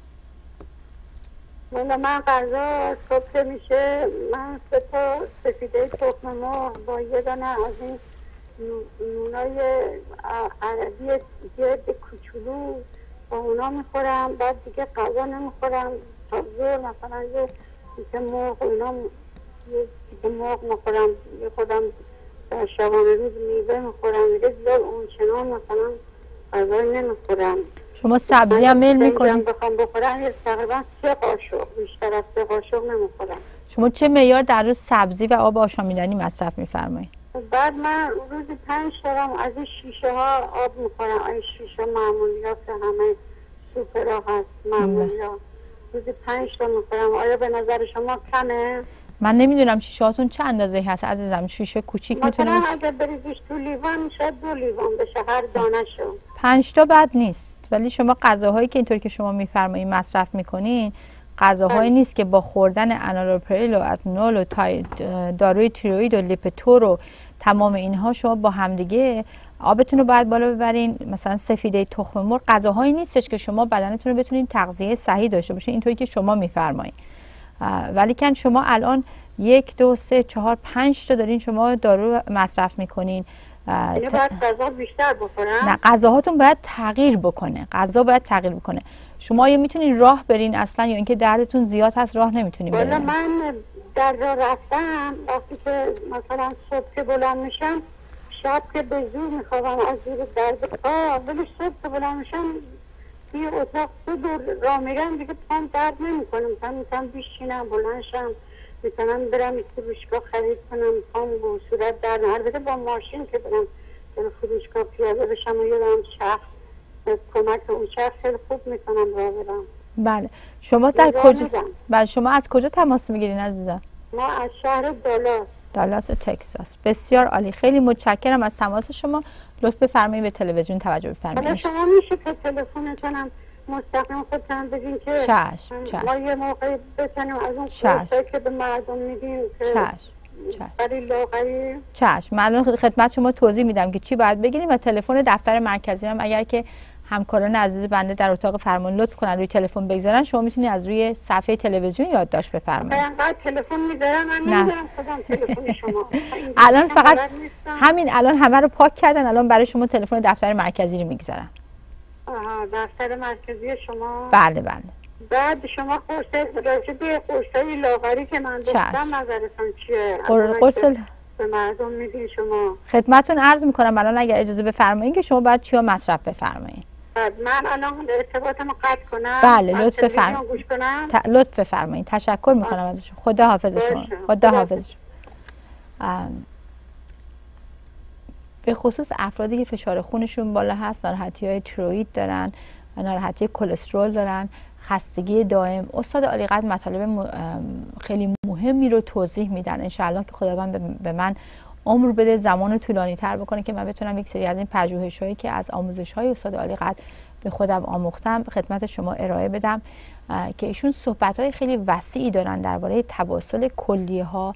من غذا صبح میشه من 3 تا سفیده تخم مرغ با یه دانه از این نونای عربی گرد کوچولو با اونا میخورم. بعد دیگه غذا نمیخورم تا ظهر. مثلا یه دیگه مرغ اونا، یه دیگه مرغ میخورم، یه خودم در شبانه روز میوه میخورم. دیگه زیاد اون چنان مثلا غذای نمیخورم. شما سبزی هم میل میکنید؟ بخوام بخورم یه تقریبا 3 قاشق، بیشتر از 3 قاشق نمیخورم. شما چه معیار در روز سبزی و آب آشامیدنی مصرف میفرمایید؟ بعد من روزی 5 دارم از این شیشه ها آب میخورم. این شیشه معمولی ها که همه سوپرها هست معمولی ها، روزی 5 تا میخورم. آیا به نظر شما کمه؟ من نمیدونم شیشه هاتون چه اندازه هست عزیزم. شیشه کوچیک میتونه مثلا اگه بریزیش تو لیوان شاید 2 لیوان بشه هر دانه شو. 5 تا بد نیست، ولی شما غذاهایی که اینطور که شما میفرمایید مصرف میکنین غذاهایی نیست که با خوردن انالوپریل و اتنول و داروی تیروئید و لیپتور و تمام اینها شما با همدیگه آبتون رو باید بالا ببرین. مثلا سفیده تخم مرغ غذاهایی نیستش که شما بدنتون رو بتونین تغذیه صحیح داشته باشین اینطوری که شما میفرمایید. ولی کن شما الان 1 2 3 4 5 تا دارین شما دارو مصرف میکنین. یعنی باید غذا بیشتر بخورم؟ نه، غذاهاتون باید تغییر بکنه. غذا باید تغییر بکنه. شما یا میتونین راه برین اصلا، یا اینکه دردتون زیاد هست راه نمیتونین برین. والا من در راه رفتم وقتی که مثلا صبح که بلند میشم، شب که به زور میخوابم از زیر درد پا، ولی صبح که بلند میشم توی اتاق 2 دور راه میرم دیگه پام درد نمیکنه. مثلا میتونم بیشینم بلند شم، میتونم برم فروشگاه خرید کنم، پام به صورت درد. البته با ماشین که برم فروشگاه پیاده بشم و یادم چرخ کمک اون چرخ خیلی خوب میتونم راه برم. بله. شما در کجا؟ بله. شما از کجا تماس میگیرین عزیزم؟ ما از شهر دالاس تگزاس. بسیار عالی. خیلی متشکرم از تماس شما. لطف بفرمایید به تلویزیون توجه بفرمایید. حالا شما میشه که تلفنتون مستقیم خودتون بگین که چشم. ما یه موقعی بتونیم از اون قرصایی که به مردم میدیم که برای لاغری. چشم. من الان خدمت شما توضیح میدم که چی باید بگیریم و تلفن دفتر مرکزی هم اگر که همکاران عزیز بنده در اتاق فرمان لطف کنن روی تلفن بگذارن، شما میتونید از روی صفحه تلویزیون یادداشت بفرمایید. من تلفن میذارم، من نمیدونم خودم تلفن شما. الان فقط همین الان همه رو پاک کردن، الان برای شما تلفن دفتر مرکزی رو میگذارن. دفتر مرکزی شما؟ بله بله. بعد شما قرصای لاغری که من داشتم نظرتون چیه؟ قرص به مردم میدین شما؟ خدمتتون عرض میکنم الان اگر اجازه بفرمایید که شما باید چیا مصرف بفرمایید. من الان ارتباطمو قطع کنم؟ بله لطف بفرمایید. گوش کنم؟ لطف بفرمایید. تشکر میکنم ازشون. خدا حافظ شما. خدا حافظ شما. به خصوص افرادی که فشار خونشون بالا هست، ناراحتی‌های تیروئید دارن، ناراحتی کلسترول دارن، خستگی دائم، استاد عالیقدر مطالب خیلی مهمی رو توضیح میدن. انشاءالله که خداوند به من عمر بده، زمان طولانی تر بکنه که من بتونم یک سری از این پژوهش‌هایی که از آموزش‌های استاد عالیقدر به خودم آموختم خدمت شما ارائه بدم، که ایشون صحبت‌های خیلی وسیعی دارن درباره تواصل کلیه‌ها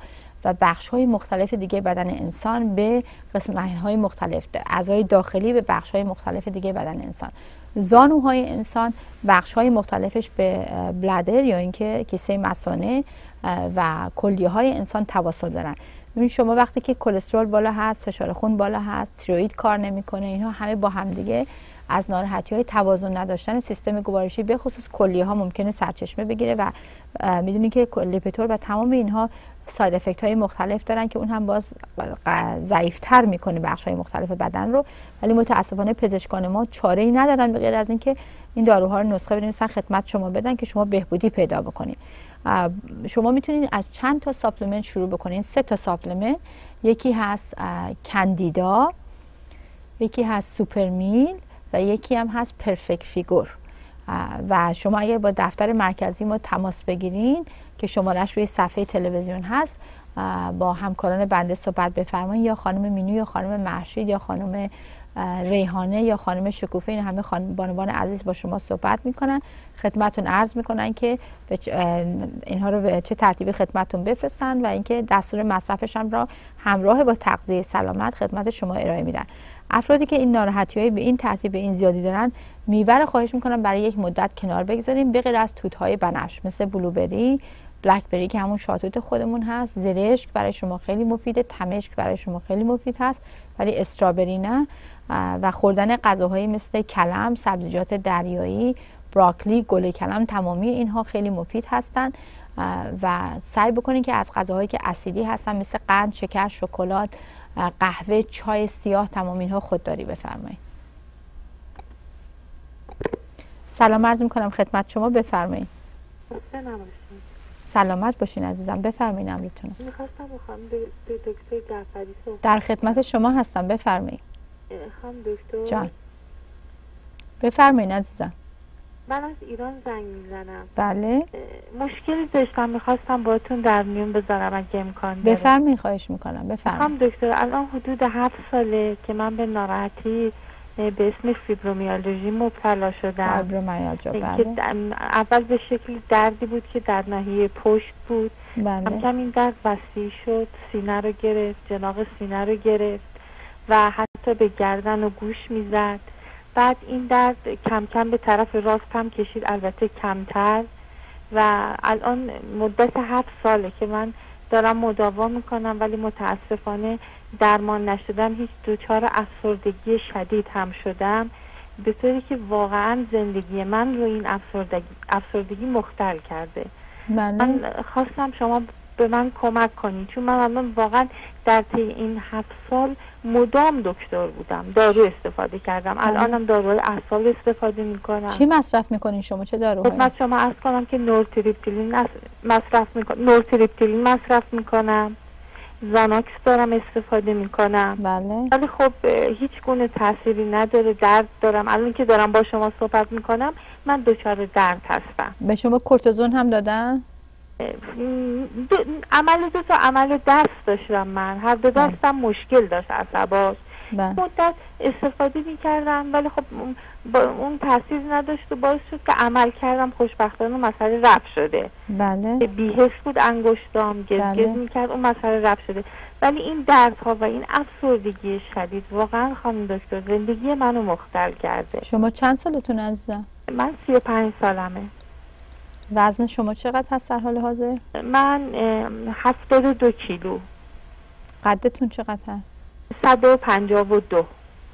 و بخش‌های مختلف دیگه بدن انسان به قسمت‌های مختلف، اعضای داخلی به بخش‌های مختلف دیگه بدن انسان. زانوهای انسان بخش‌های مختلفش به بلادر یا اینکه کیسه مثانه و کلیه‌های انسان تواصل دارن. ببینید شما وقتی که کلسترول بالا هست، فشار خون بالا هست، تیروئید کار نمیکنه، اینها همه با هم دیگه از ناراحتی‌های توازن نداشتن سیستم گوارشی به خصوص کلیه‌ها ممکنه سرچشمه بگیره و میدونید که لیپتور و تمام اینها ساید افکت‌های مختلف دارن که اون هم باز ضعیف‌تر میکنه بخش‌های مختلف بدن رو، ولی متاسفانه پزشکان ما چاره‌ای ندارن به غیر از اینکه این داروها رو نسخه بنویسن خدمت شما بدن که شما بهبودی پیدا بکنید. شما میتونید از چند تا ساپلمنت شروع بکنید. 3 تا ساپلمنت، یکی هست کاندیدا، یکی هست سوپرمیل و یکی هم هست پرفکت فیگور. و شما اگر با دفتر مرکزی ما تماس بگیرین که شماره‌اش روی صفحه تلویزیون هست، با همکاران بنده صحبت بفرمایید، یا خانم مینو یا خانم محشید یا خانم ریحانه یا خانم شکوفه، این همه بانوان عزیز با شما صحبت میکنن، خدمتون عرض میکنن که اینها رو به چه ترتیبی خدمتون بفرستن و اینکه دستور مصرفش هم را همراه با تغذیه سلامت خدمت شما ارائه میدن. افرادی که این ناراحتی‌های به این ترتیب به این زیادی دارن، میوه رو خواهش میکنم برای یک مدت کنار بگذاریم، به غیر از توت‌های بنفش مثل بلوبری، بلک بری که همون شاتوت خودمون هست، زرشک برای شما خیلی مفیده، تمشک برای شما خیلی مفید هست ولی استرابری نه، و خوردن غذاهایی مثل کلم، سبزیجات دریایی، براکلی، گل کلم، تمامی اینها خیلی مفید هستن و سعی بکنید که از غذاهایی که اسیدی هستن مثل قند، شکر، شکلات، قهوه، چای سیاه، تمام اینها خودداری بفرمایید. سلام عرض میکنم خدمت شما، بفرمایید. سلامت باشین عزیزم، بفرمایید امرتون. میخواستم به دکتر جعفری صحبت. در خدمت شما هستم، بفرمایید. خانم دکتر جان بفرمایید عزیزم. من از ایران زنگ میزنم. بله مشکلی داشتم، میخواستم باهاتون در میون بذارم اگه امکان داره. بفرمایید، خواهش میکنم، بفرمایید. خانم دکتر الان حدود 7 ساله که من به ناراحتی به اسم فیبرومیالژی مبتلا شدم. فیبرومیالژی، بله. که اول به شکل دردی بود که در ناحیه پشت بود، بله. کم این درد وسیع شد، سینه رو گرفت، جناق سینه رو گرفت و حتی به گردن و گوش میزد. بعد این درد کم کم به طرف راست هم کشید، البته کمتر، و الان مدت 7 ساله که من دارم مداوا میکنم ولی متاسفانه درمان نشدم. هیچ دچار افسردگی شدید هم شدم، به طوری که واقعا زندگی من رو این افسردگی مختل کرده. من خواستم شما به من کمک کنید، چون من الان واقعا در طی این 7 سال مدام دکتر بودم، دارو استفاده کردم، الانم داروی اعصاب استفاده میکنم. چی مصرف میکنین شما؟ چه داروهایی؟ خدمت شما عرض کنم که نورتریپتیلین مصرف میکنم، زاناکس دارم استفاده میکنم. بله. ولی خب هیچ گونه تأثیری نداره، درد دارم. الان که دارم با شما صحبت میکنم من دچار درد هستم. به شما کورتیزون هم دادن؟ دو تا عمل دست داشتم من، هر دو دستم مشکل داشت، عصبات. مدت استفاده میکردم ولی خب با اون تاثیر نداشت و باعث شد که عمل کردم خوشبختانه مسئله رفع شده. بله. بی‌حس بود انگشتام، گزگز میکرد، اون مسئله رفع شده. ولی این دردها و این افسردگی شدید واقعا خانم دکتر زندگی منو مختل کرده. شما چند سالتون عزیزم؟ من 35 سالمه. وزن شما چقدر هست در حال حاضر؟ من 72 کیلو. قدتون چقدر هست؟ 152.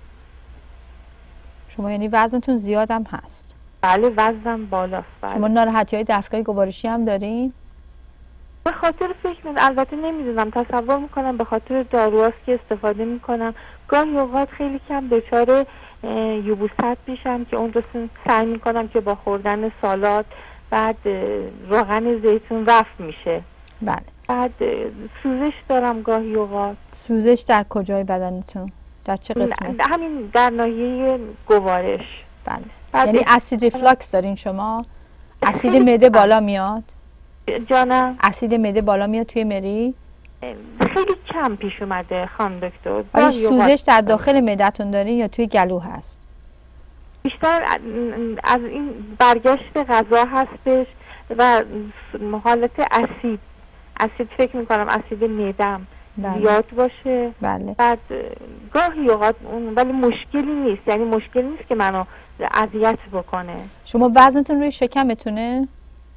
شما یعنی وزنتون زیادم هست؟ بله وزنم بالاست. بله. شما ناراحتی‌های دستگاه گوارشی هم دارین؟ به خاطر البته نمیدونم، تصور میکنم به خاطر داروهاست که استفاده میکنم. گاهی اوقات خیلی کم دچار یبوست میشم که اون رو سعی میکنم که با خوردن سالاد بعد روغن زیتون رفع میشه. بله. بعد سوزش دارم گاهی اوقات. سوزش در کجای بدنتون؟ در چه قسمت؟ همین در ناحیه گوارش. بله. یعنی اسید ریفلاکس دارین شما؟ اسید معده بالا میاد؟ جانم؟ اسید معده بالا میاد توی مری؟ خیلی کم پیش اومده خانم دکتر. آیا سوزش در داخل معدتون دارین یا توی گلو هست؟ بیشتر از این برگشت غذا هستش و حالت اسید فکر میکنم اسید معده‌ام بله. زیاد باشه. بله. بعد گاهی اوقات ولی مشکلی نیست، یعنی مشکلی نیست که منو اذیت بکنه. شما وزنتون روی شکمتونه؟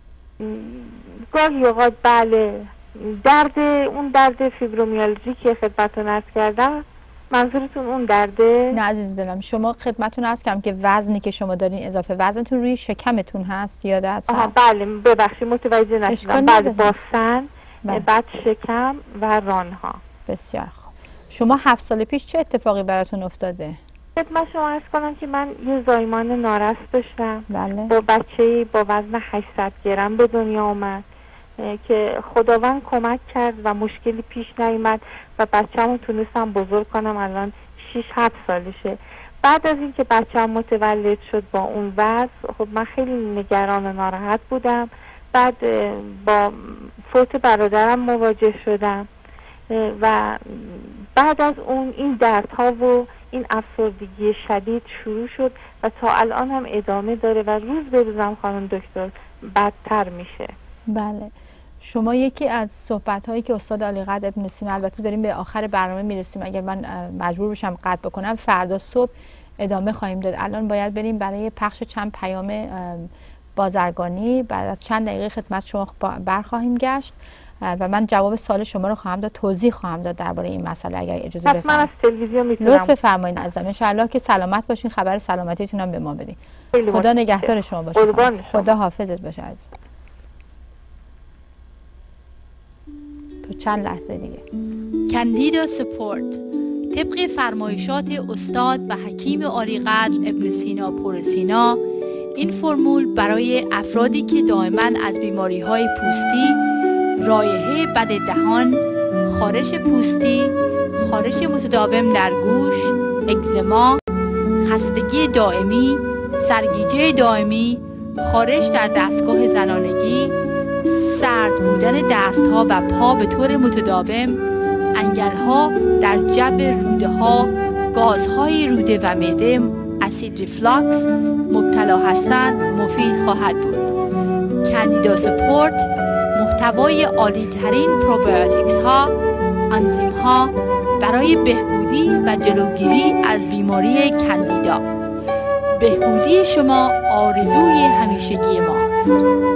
گاهی اوقات بله. درد فیبرومیالژی که خدمتتون عرض کردم، منظورتون اون درده؟ نه عزیز دلم، شما خدمتتون عرض کردم که وزنی که شما دارین اضافه وزنتون روی شکمتون هست، یاد هست؟ بله ببخشید متوجه نشدم. بعد باستن، بعد شکم و رانها. بسیار خوب. شما 7 سال پیش چه اتفاقی براتون افتاده؟ خدمت شما عرض کنم که من یه زایمان نارس داشتم. بله. با بچه‌ای با وزن 800 گرم به دنیا اومد که خداوند کمک کرد و مشکلی پیش نیامد و بچه‌مو تونستم بزرگ کنم. الان 6-7 سالشه. بعد از اینکه بچه‌م متولد شد با اون وزن، خب من خیلی نگران و ناراحت بودم. بعد با فوت برادرم مواجه شدم و بعد از اون این دردها و این افسردگی شدید شروع شد و تا الان هم ادامه داره و روز به روزم خانم دکتر بدتر میشه. بله. شما یکی از صحبت‌هایی که استاد عالیقدر ابن سینا، البته داریم به آخر برنامه میرسیم، اگر من مجبور بشم قطع بکنم فردا صبح ادامه خواهیم داد. الان باید بریم برای پخش چند پیام بازرگانی. بعد از چند دقیقه خدمت شما برخواهیم گشت و من جواب سوال شما رو خواهم داد، توضیح خواهم داد درباره این مسئله اگر اجازه بفرمایید. من از تلویزیون میتونم. لطف فرمایید عزیزم. ان شاءالله که سلامت باشین، خبر سلامتیتون هم به ما بدین. خدا نگهدار شما باشه. خدا حافظت باشه عزیز. تو چند لحظه دیگه. کاندیدا سپورت طبق فرمایشات استاد و حکیم عالیقدر ابن سینا پورسینا، این فرمول برای افرادی که دائما از بیماری‌های پوستی، رایحه بد دهان، خارش پوستی، خارش متداوم در گوش، اگزما، خستگی دائمی، سرگیجه دائمی، خارش در دستگاه زنانگی، سرد بودن دستها و پا به طور متداوم، انگل‌ها در جب روده ها، گازهای روده و معده، اسید ریفلاکس مبتلا هستند مفید خواهد بود. کاندیدا سپورت محتوای عالی ترین پروبیوتیکس ها، انزیم ها برای بهبودی و جلوگیری از بیماری کاندیدا. بهبودی شما آرزوی همیشگی ماست.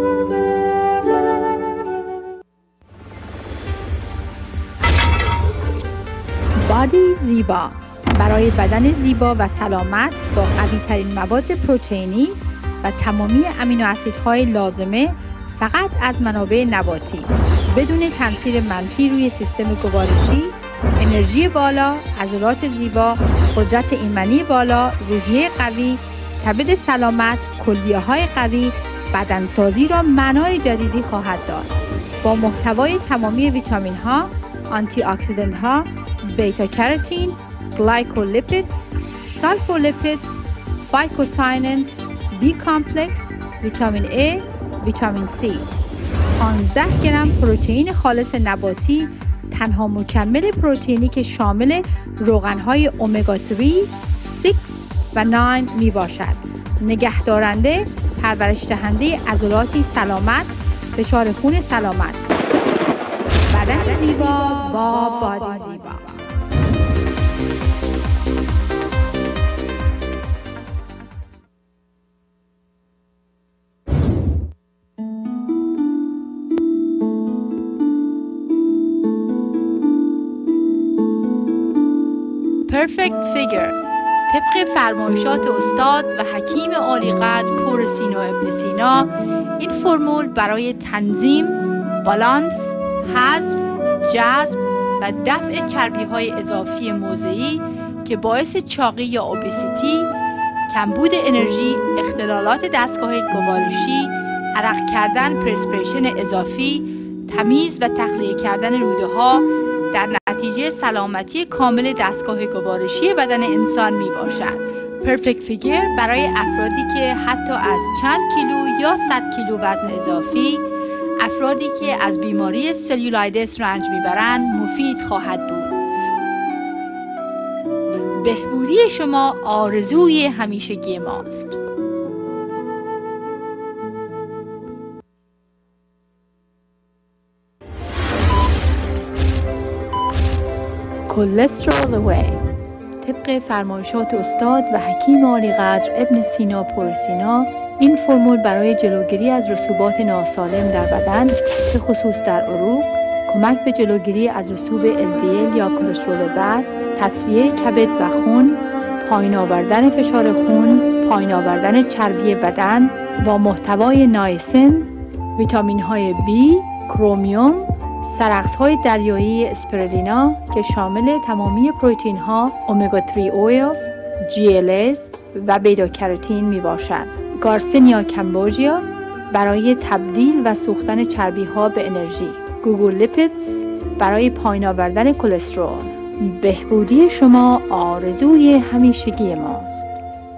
بادی زیبا برای بدن زیبا و سلامت با قوی ترین مواد پروتئینی و تمامی امینو اسیدهای لازمه فقط از منابع نباتی، بدون تاثیر منفی روی سیستم گوارشی، انرژی بالا، عضلات زیبا، قدرت ایمنی بالا، روحیه قوی، کبد سلامت، کلیه‌های قوی، بدنسازی را معنای جدیدی خواهد داد. با محتوای تمامی ویتامین ها، آنتی اکسیدنت ها، بیتا کراتین، گلایکولیپیدز، سالفولیپیدز، فایکوسایننت، بی کامپلکس، ویتامین A، ویتامین C. 15 گرم پروتئین خالص نباتی، تنها مکمل پروتئینی که شامل روغن‌های امگا 3، 6 و 9 می باشد. نگهدارنده، پرورش دهنده عضلاتی سلامت، فشار خون سلامت. بدن زیبا با بادی زیبا. پرفکت فیگر طبق فرمایشات استاد و حکیم عالیقدر پورسینا ابن سینا، این فرمول برای تنظیم، بالانس، حذف، جذب و دفع چربی‌های اضافی موضعی که باعث چاقی یا اوبیسیتی، کمبود انرژی، اختلالات دستگاه گوارشی، عرق کردن، پرسپریشن اضافی، تمیز و تخلیه کردن روده‌ها در نتیجه سلامتی کامل دستگاه گوارشی بدن انسان می باشد. پرفکت فیگر برای افرادی که حتی از چند کیلو یا 100 کیلو وزن اضافی، افرادی که از بیماری سلولایدس رنج میبرند مفید خواهد بود. بهبودی شما آرزوی همیشگی ماست. Cholesterol Away. طبق فرمایشات استاد و حکیم عالیقدر ابن سینا پورسینا، این فرمول برای جلوگیری از رسوبات ناسالم در بدن به خصوص در عروق کمک به جلوگیری از رسوب LDL یا کلسترول بد، تصفیه کبد و خون، پایین آوردن فشار خون، پایین آوردن چربی بدن با محتوای نایسین، ویتامین های B، کرومیوم، سرخس های دریایی اسپیرولینا که شامل تمامی پروتئین ها، اومگا 3 اویلز، GLAs و بیتا کراتین می باشد. گارسینیا کمبوجیا برای تبدیل و سوختن چربی ها به انرژی. گوگل لیپیدز برای پایین آوردن کلسترول. بهبودی شما آرزوی همیشگی ماست.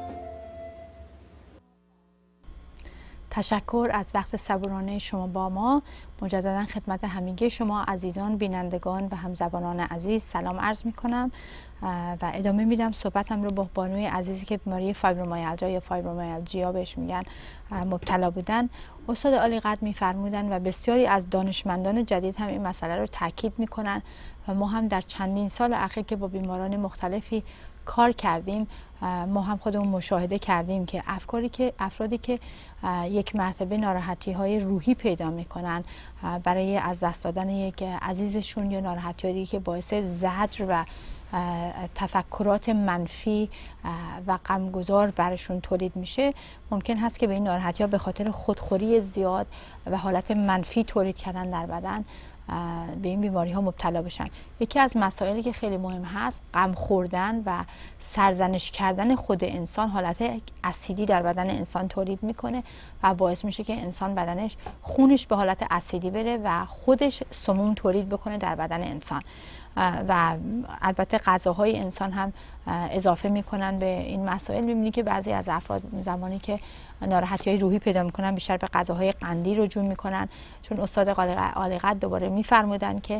تشکر از وقت صبورانه شما با ما. مجددا خدمت همگی شما عزیزان بینندگان و همزبانان عزیز سلام عرض می کنم و ادامه میدم صحبتم رو با بانوی عزیزی که بیماری فایبرومیالژیا یا فایبرومیالژیا بهش میگن مبتلا بودن. استاد عالیقدر میفرمودن و بسیاری از دانشمندان جدید هم این مسئله رو تاکید میکنن و ما هم در چندین سال اخیر که با بیماران مختلفی کار کردیم ما هم خودمون مشاهده کردیم که افرادی که یک مرتبه ناراحتی های روحی پیدا میکنن برای از دست دادن یک عزیزشون یا ناراحتی هایی که باعث زجر و تفکرات منفی و غمگسار برشون تولید میشه، ممکن هست که به این ناراحتی ها به خاطر خودخوری زیاد و حالت منفی تولید کردن در بدن به این بیماری ها مبتلا بشن. یکی از مسائلی که خیلی مهم هست غم خوردن و سرزنش کردن خود انسان حالت اسیدی در بدن انسان تولید میکنه و باعث میشه که انسان بدنش خونش به حالت اسیدی بره و خودش سموم تولید بکنه در بدن انسان و البته غذاهای انسان هم اضافه میکنن به این مسائل. میبینی که بعضی از افراد زمانی که ناراحتی های روحی پیدا میکنن بیشتر به غذاهای قندی رجوع میکنن، چون استاد عالیقدر دوباره میفرمودن که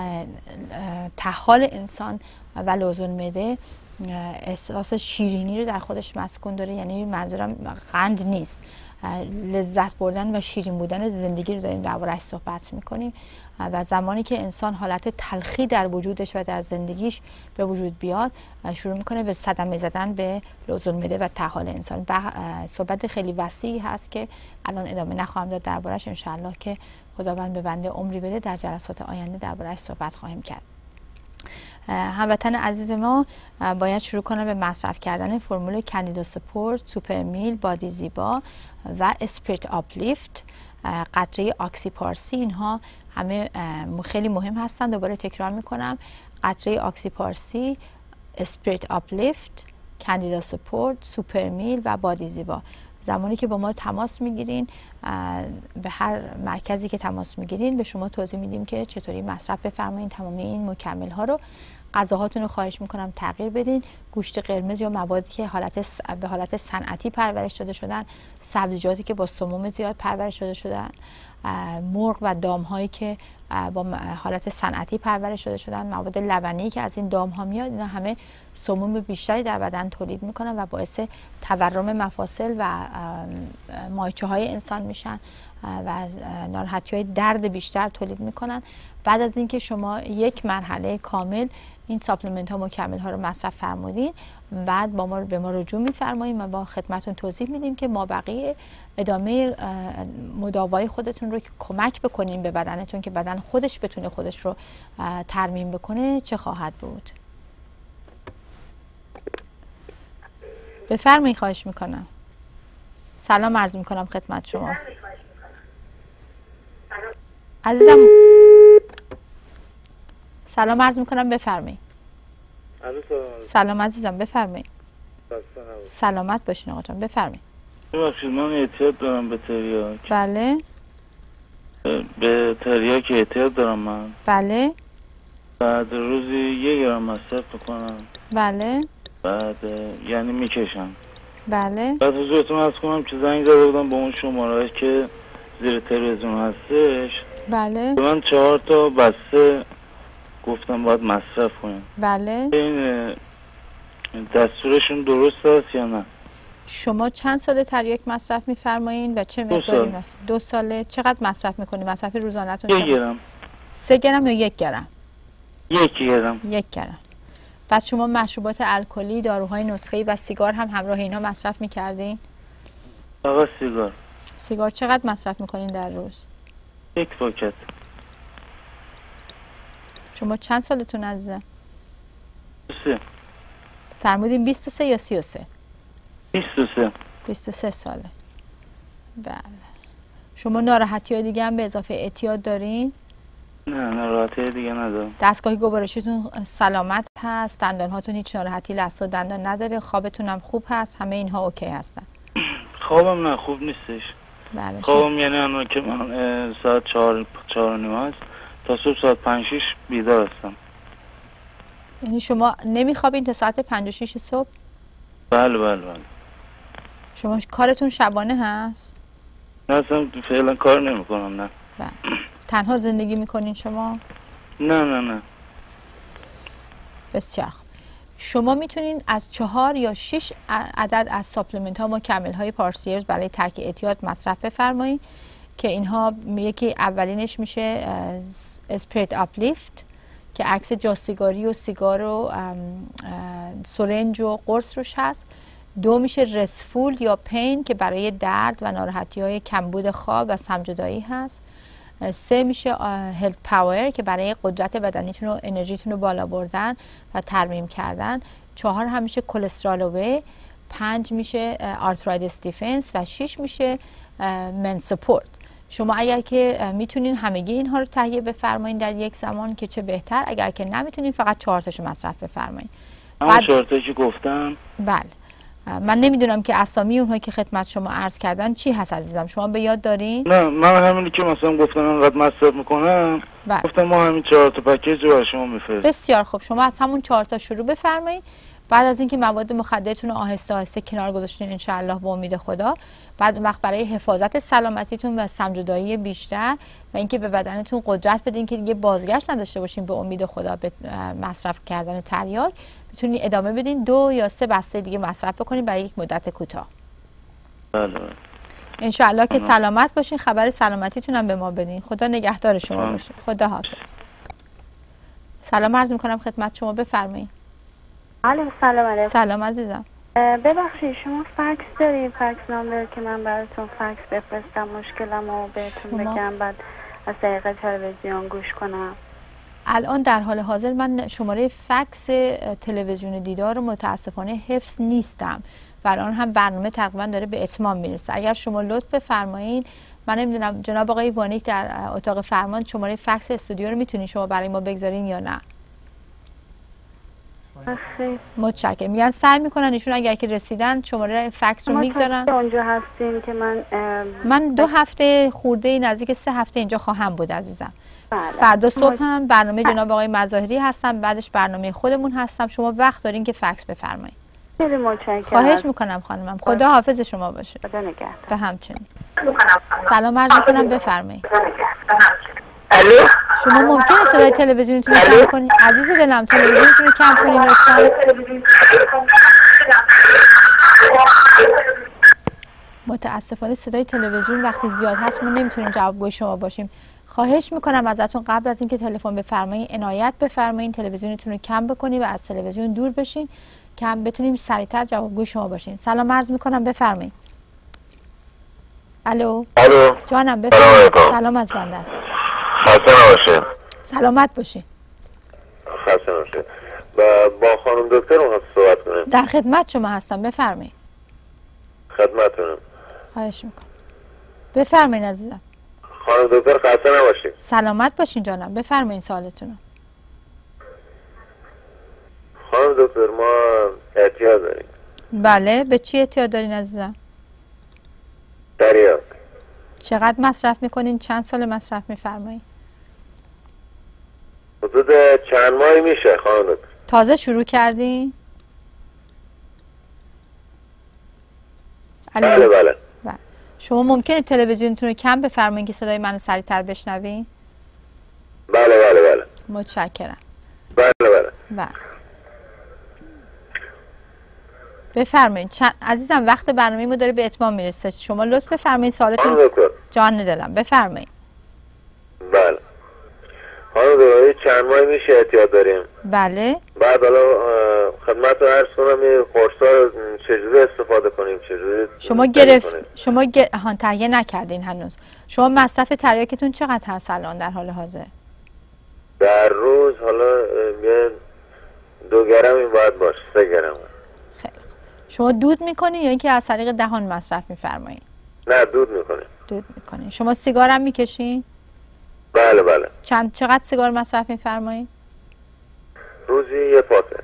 طحال انسان و لوزون معده احساس شیرینی رو در خودش مسکون داره، یعنی منظورم قند نیست، لذت بردن و شیرین بودن زندگی رو داریم درباره‌اش صحبت میکنیم و زمانی که انسان حالت تلخی در وجودش و در زندگیش به وجود بیاد شروع میکنه به صدمه زدن به لوزون معده و طحال انسان. صحبت خیلی وسیعی هست که الان ادامه نخواهم داد درباره‌اش، انشاءالله که خداوند به بنده عمری بده در جلسات آینده درباره‌اش صحبت خواهیم کرد. هموطن عزیز ما باید شروع کنه به مصرف کردن فرمول کاندیدا سپورت، سوپر میل، بادی زیبا و اسپریت آپلیفت، قطره آکسی پارسی. اینها همه خیلی مهم هستن. دوباره تکرار میکنم: قطره آکسی پارسی، اسپریت آپلیفت، کاندیدا سپورت، سوپر میل و بادی زیبا. زمانی که با ما تماس میگیرین، به هر مرکزی که تماس میگیرین به شما توضیح میدیم که چطوری مصرف بفرمایین تمامی این مکمل ها رو. غذاهاتون رو خواهش میکنم تغییر بدین. گوشت قرمز یا موادی که به حالت صنعتی پرورش داده شدن، سبزیجاتی که با سموم زیاد پرورش داده شدن، مرغ و دام هایی که با حالت صنعتی پرورش داده شدن، مواد لبنی که از این دام ها میاد، اینا همه سموم بیشتری در بدن تولید میکنن و باعث تورم مفاصل و مایچه های انسان میشن و ناراحتی های درد بیشتر تولید میکنن. بعد از اینکه شما یک مرحله کامل این ساپلمنت ها مکمل ها رو مصرف فرمودین، بعد به ما رجوع میفرمایید و با خدمتون توضیح میدیم که ما بقیه ادامه مداوای خودتون رو که کمک بکنین به بدنتون که بدن خودش بتونه خودش رو ترمیم بکنه چه خواهد بود. بفرمایید، خواهش میکنم. سلام عرض میکنم خدمت شما عزیزم. سلام عرض میکنم، بفرمایید. سلام عزیزم، بفرمایید. سلامت باشین آقا جان، بفرمایید. ببخشید من اعتیاد دارم به تریاک. بله. به تریاک اعتیاد دارم من. بله. بعد روزی 1 گرم مصرف میکنم. بله. بعد یعنی میکشم. بله. بعد حضورتون عرض کنم که زنگ زده بودم با اون شماره که زیر تلویزیون هستش. بله. من 4 تا بسته گفتم باید مصرف کنیم. بله. این دستورشون درست است یا نه؟ شما چند ساله تریاک مصرف میفرمایین و چه مقداری مصرف؟ 2 ساله. چقدر مصرف میکنید؟ مصرف روزانه‌تون 1 گرم. 3 گرم یا 1 گرم؟ 1 گرم. 1 گرم. پس شما مشروبات الکلی، داروهای نسخه‌ای و سیگار هم همراه اینا مصرف می‌کردین؟ فقط سیگار. سیگار چقدر مصرف می‌کنین در روز؟ 1 پاکت. شما چند سالتون عزیزم؟ 23. فرمودین 23 یا 33؟ 23. 23 ساله. بله. شما ناراحتی‌های دیگه هم به اضافه اعتیاد دارین؟ نه ناراحتی دیگه ندارم. دستگاه گوارشیتون سلامت هست، دندانهاتون هیچ ناراحتی لثه و دندان نداره، خوابتون هم خوب هست، همه اینها اوکی هستن. خوابم نه خوب نیستش. بله. خوابم یعنی الان که من ساعت 4:30 هست تا صبح ساعت 5-6 بیدار هستم. یعنی شما نمیخوابین تا ساعت 5 و 6 صبح؟ بله بله بله. شما کارتون شبانه هست؟ نه اصلا فعلا کار نمی کنم. نه. بله. تنها زندگی میکنین شما؟ نه نه نه. بسیار خوب. شما میتونین از 4 یا 6 عدد از ساپلمنت ها مکمل های پارسیرز برای ترک اعتیاد مصرف بفرمایید که اینها یکی اولینش میشه اسپریت اپلیفت که عکس جاسیگاری و سیگار و سرنج و قرص روش هست. 2 میشه رسفول یا پین که برای درد و ناراحتی های کمبود خواب و سمجدایی هست. 3 میشه هلت پاور که برای قدرت بدنیتون و انرژیتون رو بالا بردن و ترمیم کردن. 4 هم میشه کلسترول اوی. 5 میشه آرترایتس دیفنس و 6 میشه من سپورت. شما اگر که میتونین همگی اینها رو تهیه بفرمایید در یک زمان که چه بهتر، اگر که نمیتونین فقط 4 تاشو مصرف بفرمایید. همون 4 تایی که گفتم. بله. من نمیدونم که اسامی اونهایی که خدمت شما عرض کردن چی هست عزیزم، شما به یاد دارین؟ نه من همینی که مثلا گفتم انقدر مصرف میکنم. گفتم ما همین 4 تا پکیج رو برای شما میفرستیم. بسیار خوب. شما از همون 4 تا شروع بفرمایید. بعد از اینکه مواد مخدرتون رو آهسته آهسته کنار گذاشتین ان شاء الله به امید خدا، بعد وقت برای حفاظت سلامتیتون و سمجدایی بیشتر و اینکه به بدنتون قدرت بدین که دیگه بازگشت نداشته باشین به امید خدا به مصرف کردن تریاک، میتونین ادامه بدین 2 یا 3 بسته دیگه مصرف بکنین برای یک مدت کوتاه. بله. ان شاء الله که سلامت باشین، خبر سلامتیتون هم به ما بدین. خدا نگهدار شما باشه. خدا حافظ. سلام عرض می‌کنم خدمت شما، بفرمایید. سلام علیکم. سلام عزیزم. ببخشید شما فکس دارین؟ فکس نامبر که من براتون فکس بفرستم مشکلمو بهتون بگم بعد از طریق تلویزیون گوش کنم. الان در حال حاضر من شماره فکس تلویزیون دیدار رو متاسفانه حفظ نیستم و الان هم برنامه تقریبا داره به اتمام میرسه. اگر شما لطف بفرمایید، من نمیدونم جناب آقای وانیک در اتاق فرمان شماره فکس استودیو رو میتونین شما برای ما بگذارین یا نه؟ متشکرم. میگن سعی میکنن ایشون اگر که رسیدن شماره فکس رو میگذارن. اونجا هستین که من 2 هفته خورده نزدیک 3 هفته اینجا خواهم بود عزیزم. فردا صبح هم برنامه جناب آقای مظاهری هستم، بعدش برنامه خودمون هستم. شما وقت دارین که فکس بفرمایید. خیلی متشکرم. خواهش میکنم خانمم. خدا حافظ شما باشه. خدا نگهدار. به همچنین. سلام عرض میکنم، بفرمایید. الو. شما ممکنه صدای تلویزیونتون رو کم کنید؟ عزیز دلم تلویزیونتون رو کم کنید لطفا. متاسفانه صدای تلویزیون وقتی زیاد هست ما نمیتونیم جوابگوی شما باشیم. خواهش میکنم ازتون قبل از اینکه تلفن بفرمایید عنایت بفرمایید تلویزیونتون رو کم بکنید و از تلویزیون دور بشین که هم بتونیم سریعتر جوابگوی شما باشیم. سلام عرض میکنم، بفرمایید. الو. الو. جانم بفرمایید. سلام از بنده است. خسته نباشید. سلامت باشید. خسته نباشید. با خانم دکتر اون صحبت کنیم. در خدمت شما هستم، بفرمایید. خدمتتونم. خواهش میکنم. بفرمایید عزیزم. خانم دکتر خسته نباشید. سلامت باشین جانم، بفرمایید سوالتون رو. خانم دکتر ما اعتیاد داریم. بله، به چی اعتیاد دارین عزیزم؟ تریاک. چقدر مصرف میکنین؟ چند سال مصرف میفرمایید؟ حدود چند ماهی میشه خانم دکتر. تازه شروع کردین؟ بله بله. شما ممکنه تلویزیونتون رو کم بفرمایید که صدای منو سریعتر بشنوین؟ بله بله بله. متشکرم. بله بله. بله. بفرمایید. عزیزم وقت برنامه ما داره به اتمام میرسه. شما لطف بفرمایید سوالتون. خانم دکتر. جان دلم بفرمایید. بله. خانم خانم چند ماه میشه اعتیاد داریم. بله. بعد حالا خدمت رو عرض کنم این قرصا رو چجوری استفاده کنیم، چجوری شما تهیه نکردین هنوز. شما مصرف تریاکتون چقدر هست الان در حال حاضر؟ در روز حالا 2 گرم این باید باشه، 3 گرم. خیلی. شما دود میکنین یا اینکه از طریق دهان مصرف میفرمایین؟ نه دود میکنیم. دود میکنین. شما سیگار هم میکشین؟ بله بله. چقدر سیگار مصرف میفرمایین؟ روزی 1 پاکت.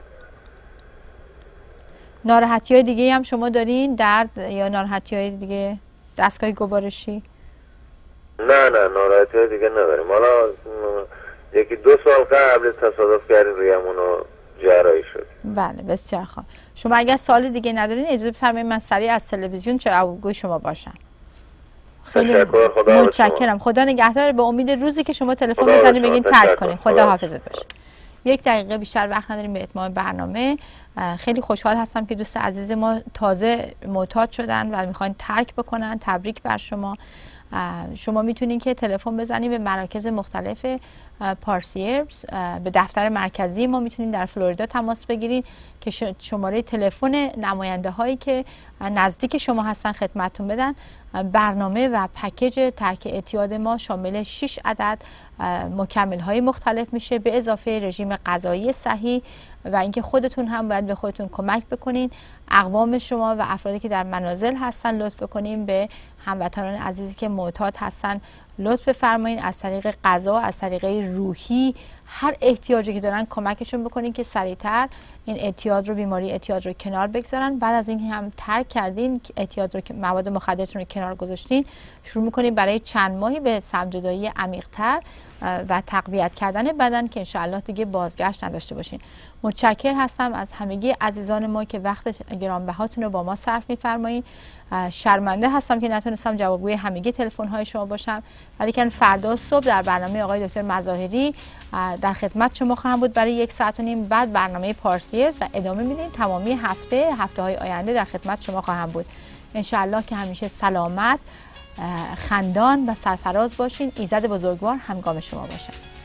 ناراحتی های دیگه هم شما دارین؟ درد یا ناراحتی های دیگه؟ دستگاه گوارشی؟ نه ناراحتی های دیگه نداریم. حالا 1-2 سال قبل تصادف کردیم رویمون و جراحی شد. بله بسیار خوب. شما اگر سوال دیگه ندارین اجازه بفرمایید من سریع از تلویزیون جوابگوی شما باشم. خیلی متشکرم. خدا نگهدار. به امید روزی که شما تلفن بزنید بگین ترک کنین. خدا حافظت باشه. 1 دقیقه بیشتر وقت نداریم به اتمام برنامه. خیلی خوشحال هستم که دوست عزیز ما تازه معتاد شدن و میخواین ترک بکنن. تبریک بر شما. شما میتونین که تلفن بزنید به مراکز مختلف پارسیرز، به دفتر مرکزی ما میتونین در فلوریدا تماس بگیرین که شماره تلفن نماینده هایی که نزدیک شما هستن خدمتتون بدن. برنامه و پکیج ترک اعتیاد ما شامل 6 عدد مکمل های مختلف میشه به اضافه رژیم غذایی صحیح و اینکه خودتون هم باید به خودتون کمک بکنین. اقوام شما و افرادی که در منازل هستن لطف بکنین به هموطنان عزیزی که معتاد هستن لطف فرمایین از طریق غذا، از طریق روحی، هر احتیاجی که دارن کمکشون بکنین که سریعتر این بیماری اعتیاد رو کنار بگذارن. بعد از این هم ترک کردین اعتیاد رو، مواد مخدرتون رو کنار گذاشتین، شروع میکنین برای چند ماهی به سمجدایی عمیق‌تر و تقویت کردن بدن که انشاءالله دیگه بازگشت نداشته باشین. متشکر هستم از همگی عزیزان ما که وقت گرانبهاتون رو با ما صرف می‌فرمایید. شرمنده هستم که نتونستم جوابگوی همگی تلفن‌های شما باشم، ولی که فردا صبح در برنامه آقای دکتر مظاهری در خدمت شما خواهم بود برای 1 ساعت و نیم. بعد برنامه پارسیرز و ادامه میدیم. تمامی هفته‌های آینده در خدمت شما خواهم بود. انشاءالله که همیشه سلامت، خندان و سرفراز باشین. ایزد بزرگوار همگام شما باشه.